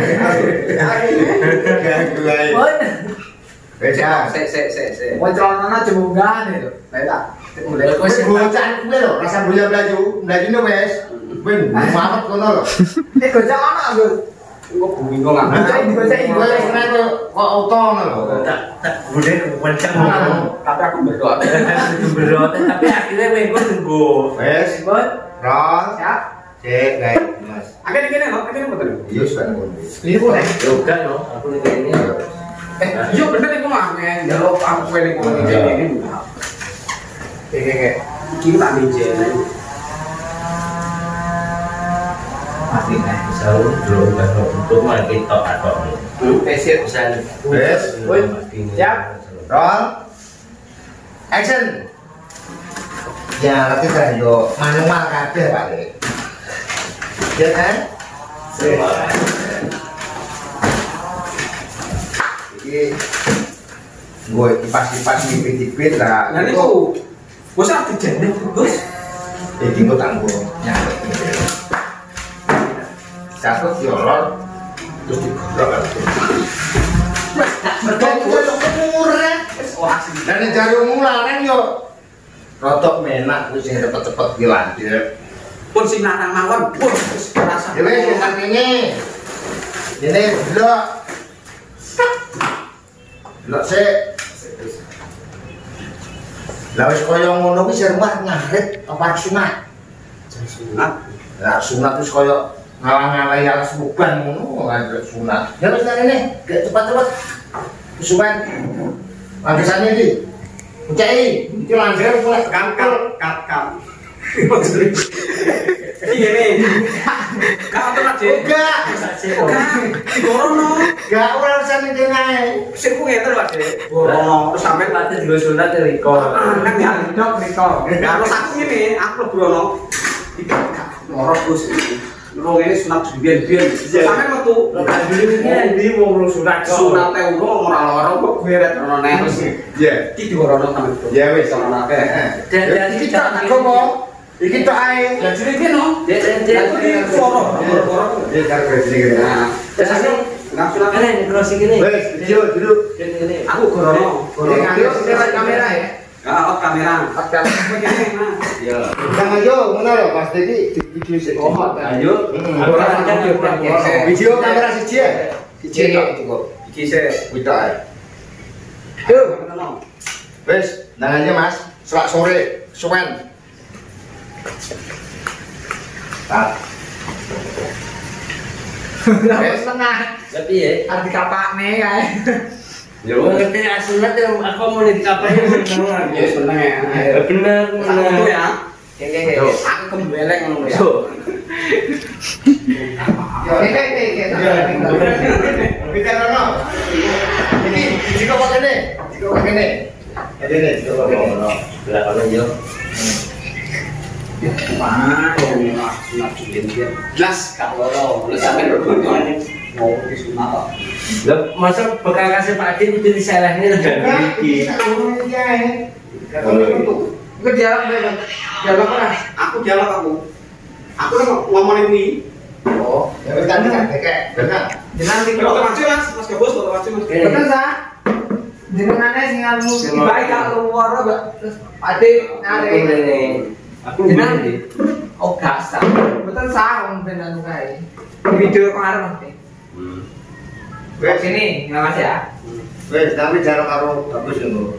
Beda. se. Woncolana jemunggan itu. Beda. Wis gocakan kuwi lho, rasa bola-belayu. Mlajune wis. Ben, mamet kono lho. Gocak ana aku. Kok bingung ah. Gocak kok auto ngono lho. Tak bude kenceng. Tapi aku berdoa. Berdoa tapi akhirnya gue tunggu. Wes, Bot. Ron. Siap. Cek guys, Mas. Akhirnya gini loh, akhirnya betul. Iya, sudah ngono. Ini boleh. Yoga no, aku ini. Iya bener itu mah men. Kalau aku pengen ngomong ini. Kayak kita tak meja. Pasti kan selalu dulu kan untuk makin tok atau Pesir bisa. Wes, siap. Roll. Action. Ya, nanti kan yo manual kabeh Pak. Ya kan? Iki gue kipas-kipas ngipit-ngipit lah. Nah itu bos aku jadinya bos. Iki gue tanggung nyampe ini. Cakep yo Ron. Terus digodok. Dan jarum mulane yo rotok menak wis sing cepet-cepet dilanjut. Pun sing lanang mawon pun wis rasa. Ya wis sing ngene. Dene blok. Blok sik. Lah wis koyo ngono kuwi rumah ngarit apa sunat? Sunat. Lah sunat wis koyo ngalah-ngalahi alas muban ngono ngarit sunat. Ya wis ngene, gek cepet-cepet. Suman. Langesane iki. Ucai, iki lanjut mulai Kam. Iya nih. Kau tuh aja. Enggak. Gorono. Enggak ora usah ning ae. Sing ku ngeter Pak Dek. Gorono terus sampe Latih juga sunat ya Riko. kan ya ndok Riko. Terus aku ngene, aku lebrono. Loro Gus. Loro ngene sunat biyen-biyen. Sampe metu. Kan dulu ini di mau sunat kok. Sunate urung ora loro kok gweret ono terus. Iya. Iki digorono sampe. Ya wis ana akeh. Dan iki tak ngomong. Iki tok ae. Lah jenenge no. Dan Aku iki loro. Ya karo sini. Nah, terus aku nang sunat Kalian crossing ini. Wes, video dulu. Ini. aku gorono. Ini ngambil setelah kamera ya. Out kamera. Ya. Jangan ayo, ngono lho, Mas iki video sik. Oh, Ayo. Aku akan coba. Video kamera siji ya. Siji tok cukup. Iki sik. Wito ae. Tuh, ngono. Wes, nang aja Mas. Selak sore, suwen. Tak. Setengah. Tapi ya, Harus dikapakne kae. yo ngerti asunat aku mau dikapaknya bener. Ya seneng ya. Bener, Aku bener. ya. Aku kembeleng ngono ya. Bicara no. Ini jika pakai ini, jika pakai ini. Ada ini, jika pakai ini. Lah kalau yo Wah, sunat judin dia. Jelas gak loro. Lu sampe berhubungan mau disunat kok. lah masa bekasnya Pak Adi itu disalahnya udah iki. Iku dialog berapa? Dialog apa? Aku dialog aku. Aku ngomongin ini. Oh, ya kan kayak benar. Jenengan iki Foto maju Mas, Mas Gabus foto maju Mas. betul sa? Jenengane sing anu baik gak luar kok. Terus ade Aku nare. ini. Aku Jenengan ini. oh gak sa. Betul sa wong ben anu kae. Video kemarin Mas. Wes sini, enggak Mas ya. Wes, tapi jarak karo bagus ngono.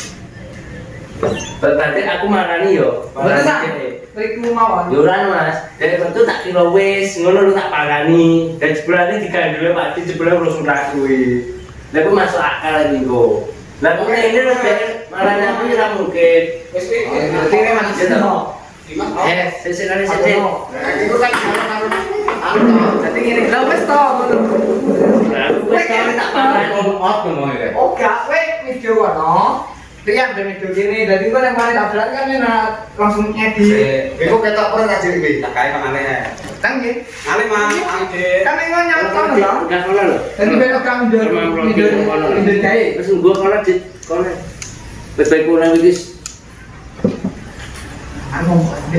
Berarti aku marani yo. Betul sa? Riku mawon. Yuran Mas, dari bentuk tak kira wis, ngono lu tak parani. Dan jebulane digandule Pak Adi jebulane urus sunat kuwi. Lah aku masuk akal iki kok. Lah kok ini lho marani aku ora mungkin. Wis iki. Berarti ini Mas Jeno. Sesuk kali sithik. Itu kan jarak karo anu. Jadi ngene, lha wis to ngono. Lah aku wis kali tak parani. Oh gak we video kono. Lihat dari video gini, dari gua yang paling upload kan langsung edit. Iku ketok pernah jadi iki. Tak kae pangane. Kan gitu. Ngale Mas, ide. Kan ini nyata lho. Enggak kono lho. Jadi belok kang video kae. Terus gua kono dit kono. Betul kono iki. Anu.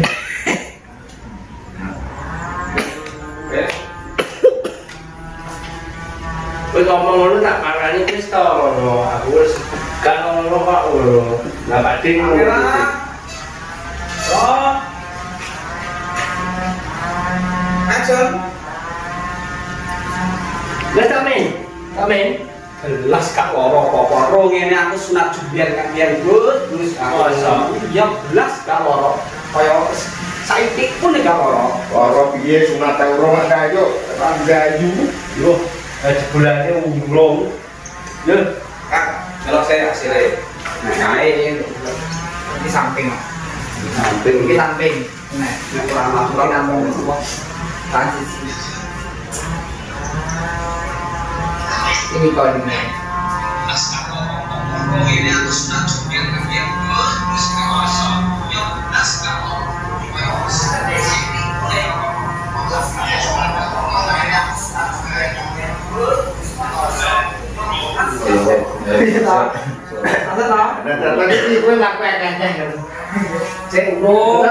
Wis ngomong ngono tak parani wis to ngono. Aku wis gak ngono kok ngono. Lah Pak Adi Kamera. Oh. Action. Wis tamen. Tamen. Jelas gak loro apa-apa. Ro ngene aku sunat jubian kan biyen terus aku. Ya jelas gak loro. Kaya saiki pun gak loro. Ora piye sunat ora kae yo, ranggayu. Yo, jebulane urung. Yo, Kak, kalau saya hasilnya. Nah, kae Ini samping. samping Ini samping. Nah, nek kurang ini natural namun semua transisi. Ini kau ini. Ada tak? Nah, tadi iki kowe lak pengen. cek bro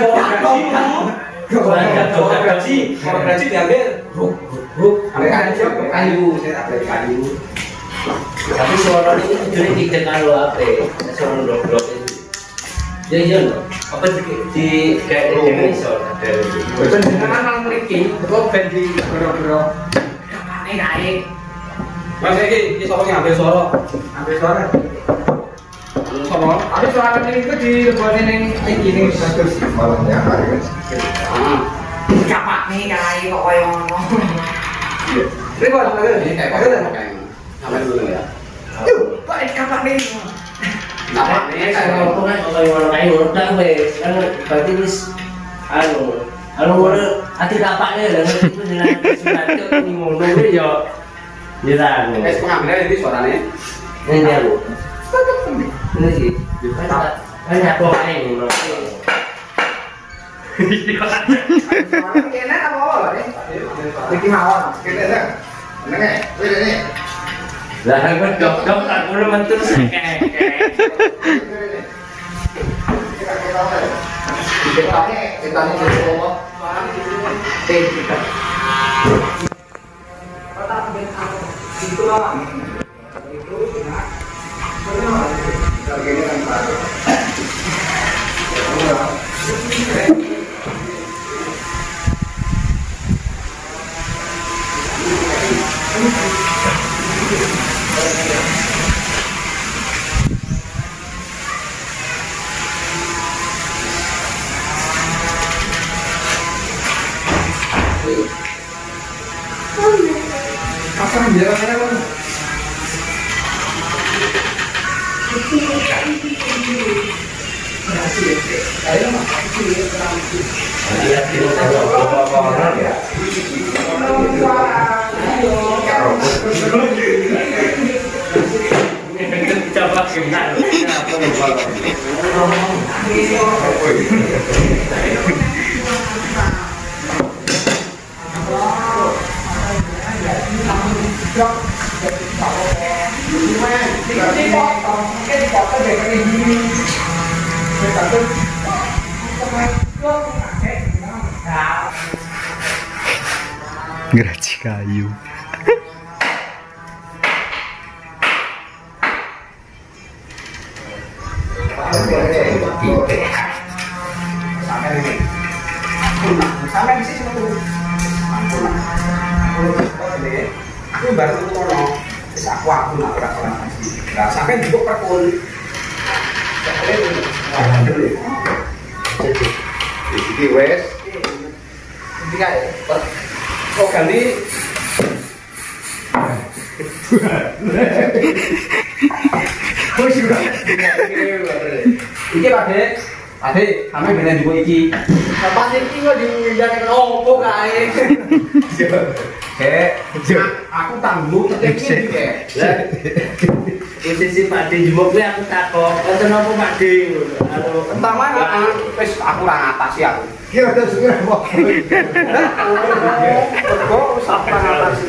gaji. kalau gaji diambil ruk kayu saya ambil kayu Tapi suara ini jadi tidak kalau apa? Suara blok itu. Ya apa di kayak ini suara ada. Betul jenengan nang mriki, kok ben di boro-boro. Kamane kae. mas iki sapa ngambil suara Ambil suara. sapa Tapi suara ini itu di lebone ning iki ning bagus. Malah nyamar kan. Kapak nih kae kok koyo ngono. Ribut ini kayak pakai sampai dulu ya Yuk, kok kapak nih. nah ini saya Kalau kan orang lain udah wes kan berarti wis anu hati kapaknya lah itu dengan surat itu ngono ya jalan. pengambilan itu suaranya Ini aku. Ini sih. Kan aku ae ngono. Kene apa wae? Iki mawon. Kene dah. Nene, wene ne. Lah aku dok aku mentur sekek. Kita jadi apa? Kita. Kota ben aku. Itu lah. Itu nah. Kene kan Pak. Coba gimana? Geraci kayu. Sampai di sini dulu. Aku baru ngono. Wis aku nak ora ora. Lah sampai juga perkul. Iki wes. Iki kae. Oh ganti. Wis juga. Iki Pak Dek. Ade, kami bener juga iki. Pas iki kok diundang opo kae. Aku tangguh tetep iki kek. Lah. Posisi Pak De jemuk aku takok, "Wonten apa Pak De?" Halo, Pertama wis aku ora ngatasi aku. Kira terus kira apa? Kok usah ngatasi.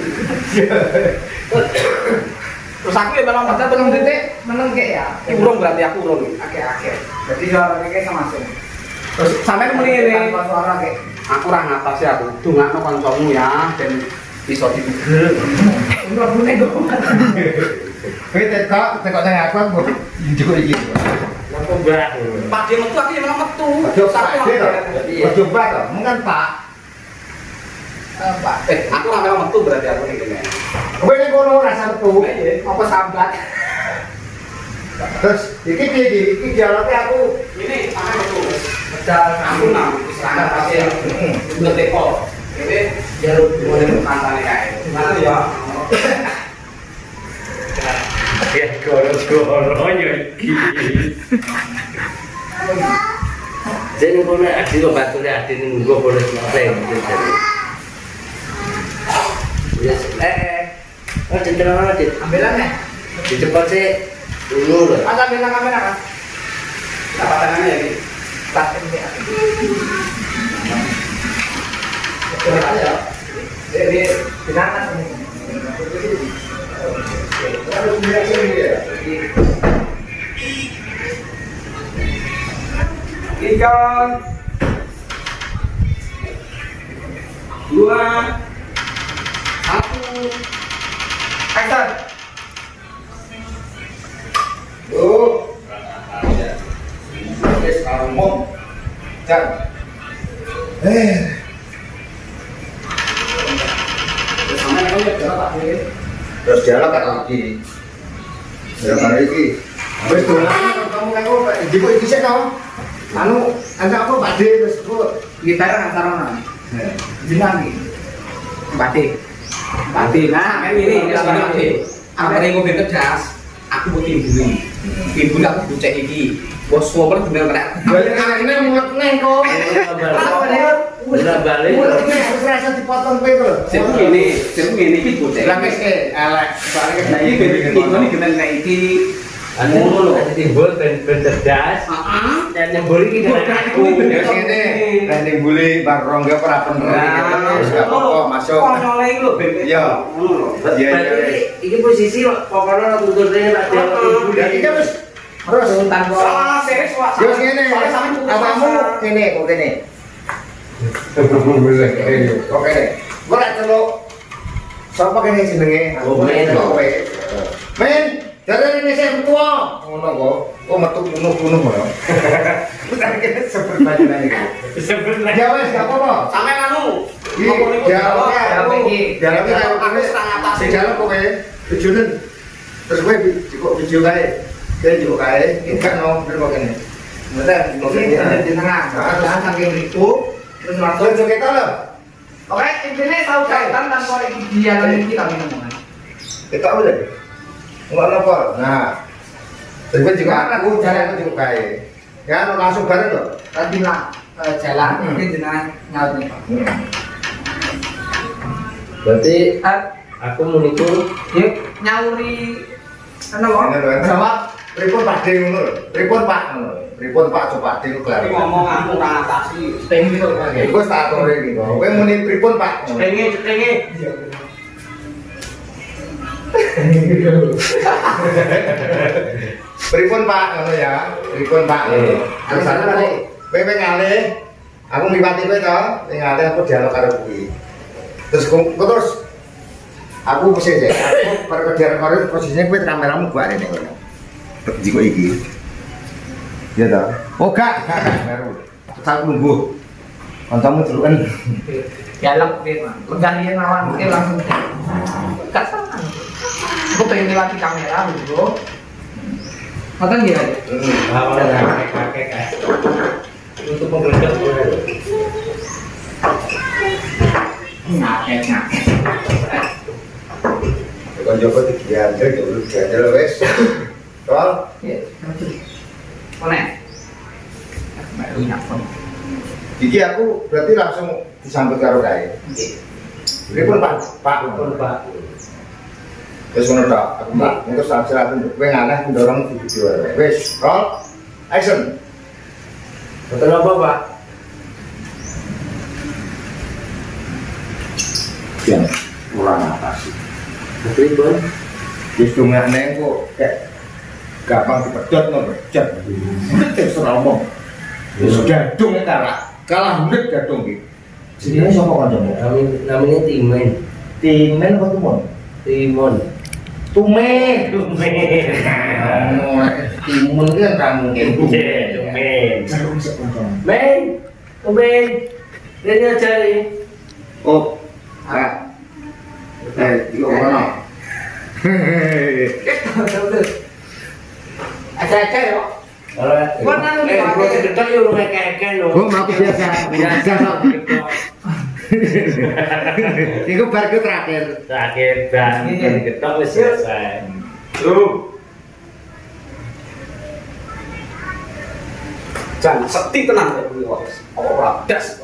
Terus aku ya memang pada tenang detik meneng kek ya. Iki urung berarti aku urung. Akeh-akeh. Jadi suaranya kayak sama sih. Terus sampai muni ngene. Tanpa suara kayak. Aku ora ngatasi aku. Dongakno kancamu ya dan iso dibugel. Ora boleh kok. Kowe tekok nang aku juga iki. Langsung berak. Pak De metu aku ya memang metu. Ojo Pak De to. Ojo Pak to. Mungkin Pak. Pak. Aku ora memang metu berarti aku ning kene. Kowe ning kono ora satu. Apa sambat? Terus iki piye iki? Iki dialognya aku Ini tangan metu. Pedal aku nang wis angkat pasti teko. Ini jalur model kancane kae. Mana ya? Ya goro-goro ya iki. Jadi kono adi kok batune adi nunggu boleh ngapain jadi. Yes, oh jenderal mana dit? Ambilan ya? Dicepat sih dulu loh. Ada ambil kamera kan? Dapat tangannya ya, Dit. Tas ini. Coba aja. Jadi, binatang ini. Ikan 2 1 action. wis ngomong. Jan. Terus dialog kata iki. Ya kare iki. Wis kamu kanggo jebuk iki sik to. Anu, ana apa Pak De terus kok Gitar antara jenang iki. Batik. Batik. Nah, kan ini batik. Ambare ngombe kedas, aku mau timbuli. Timbuli aku bucek iki. Bos woper bener kena. ini muat neng kok. Udah balik. Ini rasa dipotong kowe to. Sing ngene iki bucek. Lah wis elek. Soale Nah iki ben gemen kayak iki. Anu ngono kan timbul ben cerdas. Heeh. Dan nyembur iki kena aku. Ya sini, rending buli bar rongga ora bener iki. Wis gak apa-apa masuk. Konyole iki lho ben. Iya. Ngono lho. Iya, iya. Iki posisi pokoknya tuturnya Pak De. Dan iki wis terus Tanpa serius Pak. yo ngene. Apamu kene kok kene. Kok kene. Gua lek celuk. Sapa kene jenenge? Oh, Men. Kowe. Men, jarane ini sing tua. Ngono kok. Oh metu bunuh-bunuh kok. Bentar kene sebut bajane iki. Sebenarnya Ya wis gak apa-apa. Sampeyan anu. Iki dialognya iki. Dialognya Aku aku wis tak ngatasi. sing dialog kowe. Tujuan. Terus kowe cukup video kae. Kowe cukup kae. Enggak no, bener kok kene. Bener, Ini di tengah. Jangan saking itu terus langsung. Tujuh kita lho. Oke, intinya tahu kaitan tanpa dialog ini kami ngomongin. Kita udah. Enggak apa. Nah. Tapi juga aku jalan aku juga kayak. Ya langsung bareng loh. Tadi lah jalan mungkin jenengan nyaut nih Pak. Berarti aku menipu Yuk nyauri ana kok. Jawab. Pripun Pak De ngono lho. Pripun Pak ngono. Pripun Pak coba De kelar. Ngomong aku ora atasi. pengen kok kaget. Iku tak atore iki kok. Kowe muni pripun Pak? Pengen. Pripun Pak ngono ya. Pripun Pak. Aku sana tadi. Kowe ngalih. Aku miwati kowe to. Ning ngalih aku dialog karo kuwi. Terus terus aku mesti aja. Aku perkejar karo posisinya kowe kameramu gua rene kono. Jiko iki. Iya ta? Oh gak baru. Sak nunggu. Kancamu celukan. Dialog piye Pak? Pergantian lawan mungkin langsung. Gak salah. Aku pengen lewati kamera dulu. Ngoten nggih aja. Awalnya kakek. Untuk menggeledah boleh. Ngakek. Kon Joko digiandel dulu diandel wis. Tol. Iya, Onek. Baru nyapon. Iki aku berarti langsung disambut karo kae. Pripun Pak? Pak. Wis ngono tok. Aku Pak, engko salah kowe nganeh ndorong di video ae. Wis, roll. Action. Betul apa, Pak? Yang kurang apa sih? Betul, Bang. Wis dongane kok kayak gampang dipedot ngono, pedot. Wis ora omong. Wis gadung kalah murid gadung iki. Jenenge sapa kancamu? Namanya Timen. Timen apa Tumon? Timon. Tumen. Tumen. Oh, Timun ki kan mungkin Tumen. Jarum sik kancamu. Men. Tumen. Ini aja nih. Oh. Iki ono. Aja yo. Ketok yo rumah kakek lho. Oh, aku biasa. Biasa kok. Iku bar ku terakhir. Terakhir dan ketok wis selesai. Tuh. Jangan sekti tenang ya kuwi wis. Ora das.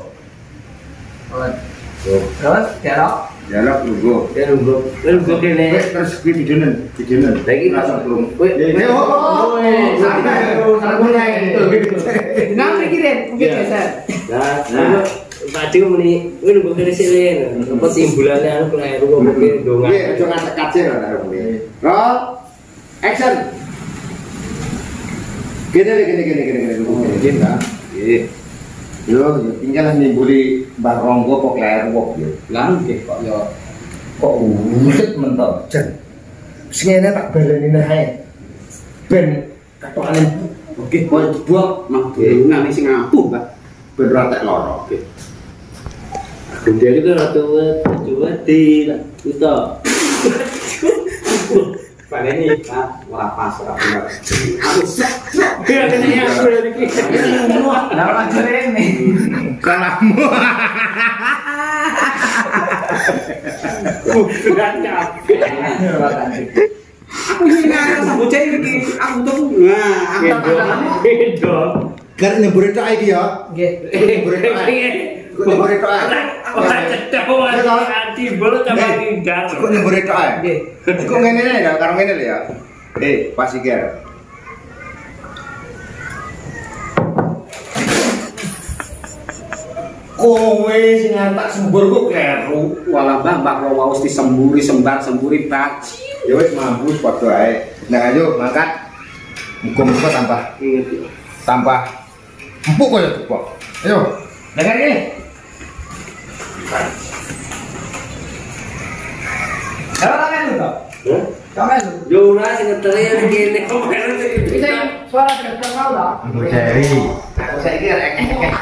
Terus dialog. Dialog nunggu. Dia nunggu kene. Terus kuwi videonen. Lagi langsung belum. Wih, Nang pikirin, mungkin geser. Nah, tadi meni, nunggu kene sih apa timbulannya anu kleru kok mungkin dongan. Iya, jangan tekadnya lah karo kuwi. Roll. Action. Gini. Iya. Yo, tinggal nimbuli Mbah Ronggo kok kleru yo. Lah nggih kok yo Kok uset mentok. Jan. Sing ngene tak baleni ae. Ben katokane oke koyo dibuang mang nang sing ngapuh, Pak. ben ora tek lara. Oke. Kemudian itu ratu coba di itu. Pak ini Pak ora pas ora bener. Aku Dia kena yang iki. Lah ini. Kalahmu. Bukan capek. Aku ini nang sambut iki. Aku tuh nah, aku Beda. Kan nyembure tok iki ya. nggih. Nyembure tok ae. Nyembure tok ae. Orang cedak kok anti bol tambah tinggal. Kok nyembure tok ae. Nggih. Kok ngene ya, karo ngene lho ya. Pas iki. Kowe sing ngantak sembur kok kleru. Walah Mbak Rowa wis disemburi semburi Pak. Ya wis mampu padha ae. Nah ayo mangkat. Muga-muga tambah empuk kaya kok. Ayo. Dengar ini. Kan lu toh? Kamen lu. Jura sing ngeteri ngene kok Bisa suara terdengar kau dah. Dari. Aku saiki rek.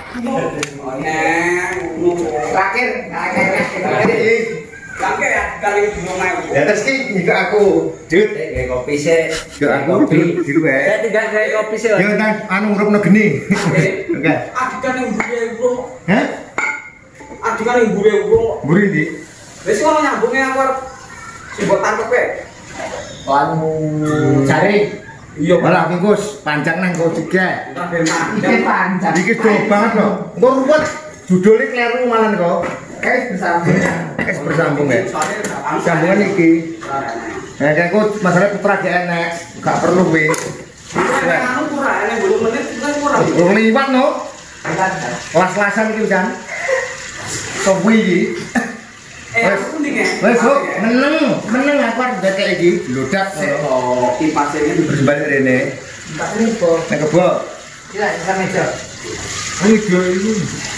Terakhir. Terakhir ya kali ngomong. Ya terus ki juga aku. Jut. kayak kopi sih. Yo aku kopi di luwe. Saya tidak kayak kopi sih. Yo nang anu ngurupno geni. Oke. Adikan yang bule urung. Hah? Adikan yang bule urung. Mburi ndi? Wis ngono nyambunge aku arep sing mbok tangkep e. Anu jaring. Iya, malah iki Gus, panjang nang kok juga. Iki panjang. Iki jauh banget kok. Engko ruwet judulnya kleru malan kok. Es bersambung ya. Sambungan iki. Nah, kan kok masalah putra gak enek, gak perlu we. Anu kurang, enek 10 menit kan kurang. Urung liwat no. Las-lasan iki kan. Sopo iki? Aku ndi ke? Wes kok meneng aku arep dekek iki, lodak Oh, kipas ini bersembari rene. tak nipo. Nek kebo. Iya, bisa meja. Ayo yo iki.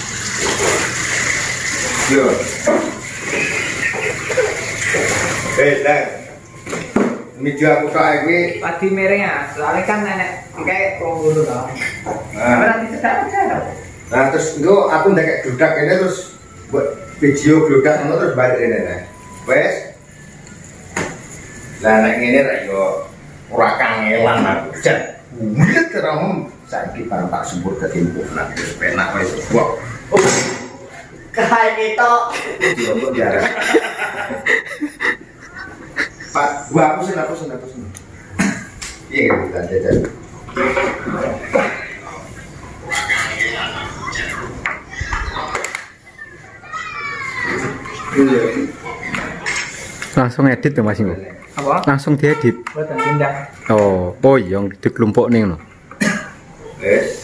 Yo. Nang. Meja aku tok iki. Padi miring ya, soalnya kan nenek kayak ngono to. Nah, Berarti sedap. nah terus engko aku ndekek glodak kene terus buat video glodak ngono terus balik rene nah. Wes. Lah nek ngene ra yo ora kangelan aku. Jan. Mulet terang saiki bareng tak sempur dadi empuk nak wis penak wis. Wah. Kayak itu. Kok jarang. Pak, gua aku sen. Iya kan jajan. Langsung edit tuh Mas Ingo. Apa? Langsung diedit. Boten pindah. Oh iya dikelompok nih loh. Wes.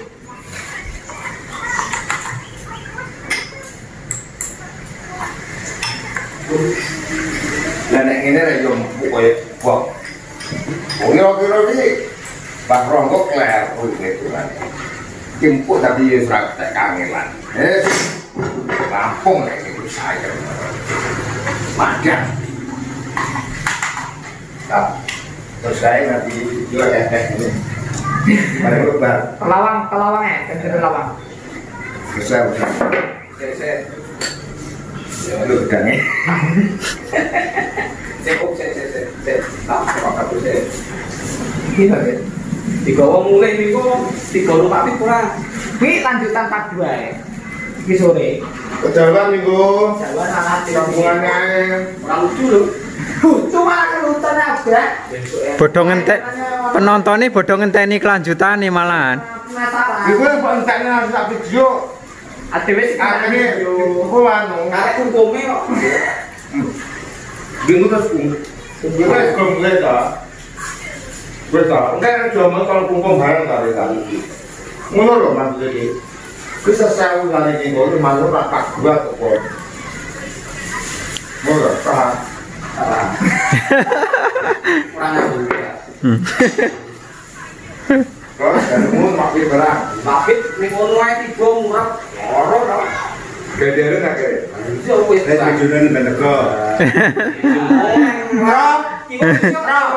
Lah nek ngene ra yo empuk koyo wah. Oh kira-kira iki Pak Rongko kler gitu kan. Empuk tapi yo ora tak kangelan. Rampung nek iki saya. Makan. Nah, terus saya nanti jual ini. Mari lebar. Kelawang ya, kan kelawang. Bisa. Ya lu kan ya. Cek. Tak apa sih. Gila ya. Digawa mulai minggu 3 tapi kurang. Ini lanjutan part 2 ya. Ini sore. Kejalan minggu. Jalan sangat Sambungannya. orang lucu loh. Lucu malah kelutan aja. Bodoh ngentek penontonnya bodoh ngenteni kelanjutan nih malahan. Penasaran. Iku yang enteknya harus tak video. ATW sih Akhirnya aku anu. karek kumpulnya kok. Bingung terus bingung. Gue mulai dah. Gue tak. Enggak cuma kalau kumpul bareng kali kali. Ngono loh maksudnya ini. Bisa saya ulangi ini kalau malu rapat gua tuh kok. Ngono paham. Kurang aja. Kalau kamu makin berang. Tapi ning ngono ae tiba murah. Loro to. Gede nak gede. Iya wis. Nek tujuan benego. Rob, iki rob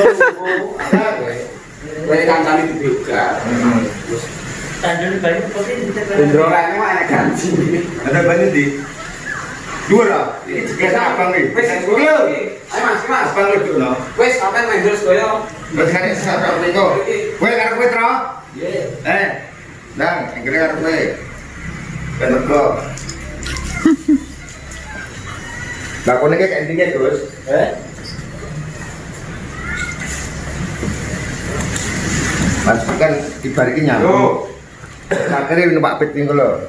Kowe kancane dibegal. Tandel banyu putih Indrolane mah enak gaji. Ada banyak di. Dua lah. Biasa abang nih. Wis ayo Mas. Abang lu dulu. Wis sampean main terus koyo. Terus kan sekarang nego. Gue karena gue tro. Iya. Nang, ingkir karena gue. Benego. Lakonnya kayak endingnya terus. Mas kan dibarikin nyambung. Akhirnya numpak pit minggu lo.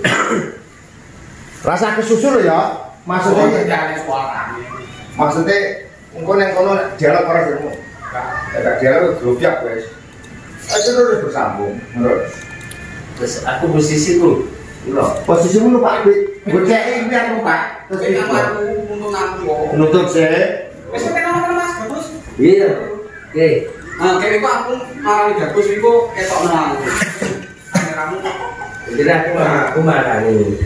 Rasa kesusu lo ya. Maksudnya jane suara. maksudnya engko nang kono dialog ora dirmu. Enggak dialog grobyak wis. Itu terus bersambung. Menurut. Terus aku posisi tuh. Lho, Posisimu numpak pit. Goceke iki aku numpak. Terus Iki itu. aku nuntung. Nuntut sih. Wis sampe nomor Mas, bagus. iya. Oke. Nah, kayak itu aku marani bagus iku ketokno aku. Kameramu Jadi aku marah nih.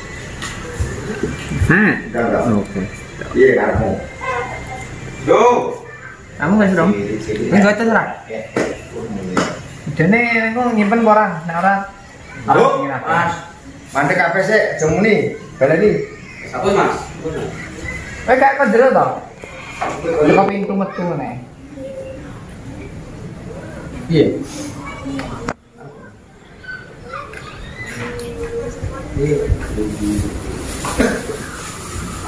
Enggak. Oke. Iya karepmu. Duh. kamu wis dong. Enggak terserah. Dene engko nyimpen ora nek ora. Halo, Mas. Mandek kafe sih, jemuni. Baleni. Apa Mas? Kowe gak kok jero to? Kok pintu metu meneh. Iya.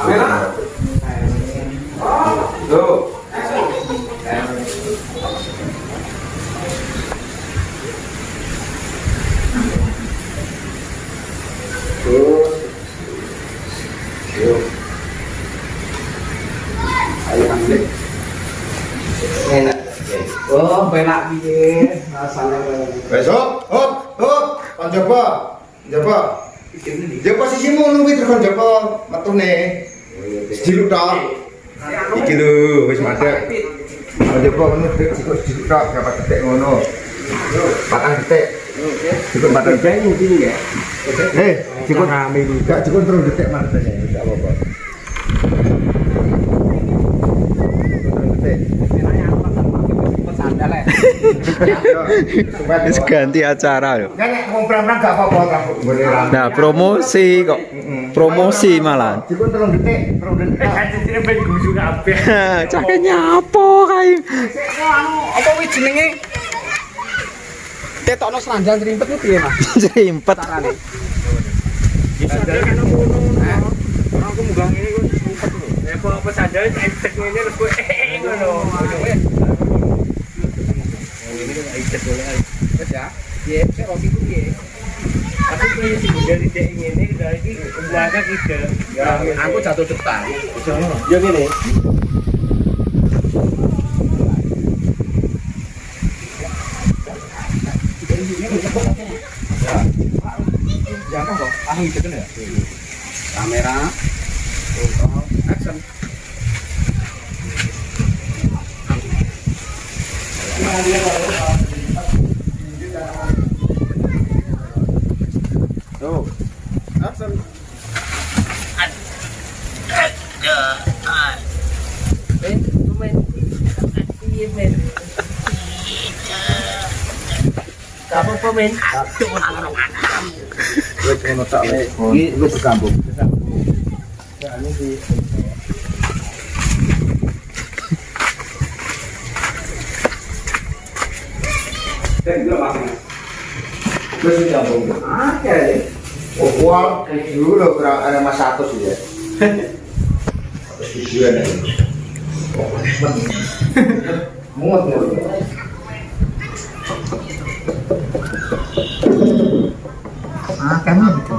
Kamera. Tuh. Ayo ambil. Enak. Oh, penak piye? Rasane. Besok, hop, kon coba. Coba. Ya posisimu ngono kuwi terus coba metune. Sediluk tok. Iki lho wis madhep. Coba ngono sediluk tok berapa detik ngono. 4 detik. Cukup 4 detik mungkin ya. Cukup rame iki. Gak cukup 3 detik madhepnya, enggak apa-apa. Wis ganti acara lho. Nek wong pram-pram gak apa-apa rambut ngene rambut. Nah, promosi kok. Promosi malah. Cukup 3 detik, 3 detik. Kancine ben gusu kabeh. Cake nyapo kae. Apa kuwi jenenge? Tetokno seranjang rimpet ku piye, Mas? Jerimpet. Carane. Aku mugang ini kok rimpet lho. Ya apa sadar cek ngene terus kowe ngono. Ini kan aiket oleh Wes ya. Piye sik roti ku piye? aku punya sih dari dek ngene dari iki umbaga kita. Ya, aku jatuh depan. Yo ngene. Jangan kok. Ah, gitu kan ya. Kamera. Action. Tuh. Action. Kamu pemain Wis ngono tok wis. Iki wis sambung. Wis sambung. Oke. Oh, wah, dulu lho kurang ada Mas 100 ya. 100 tujuan ya. Muat. Ah, kan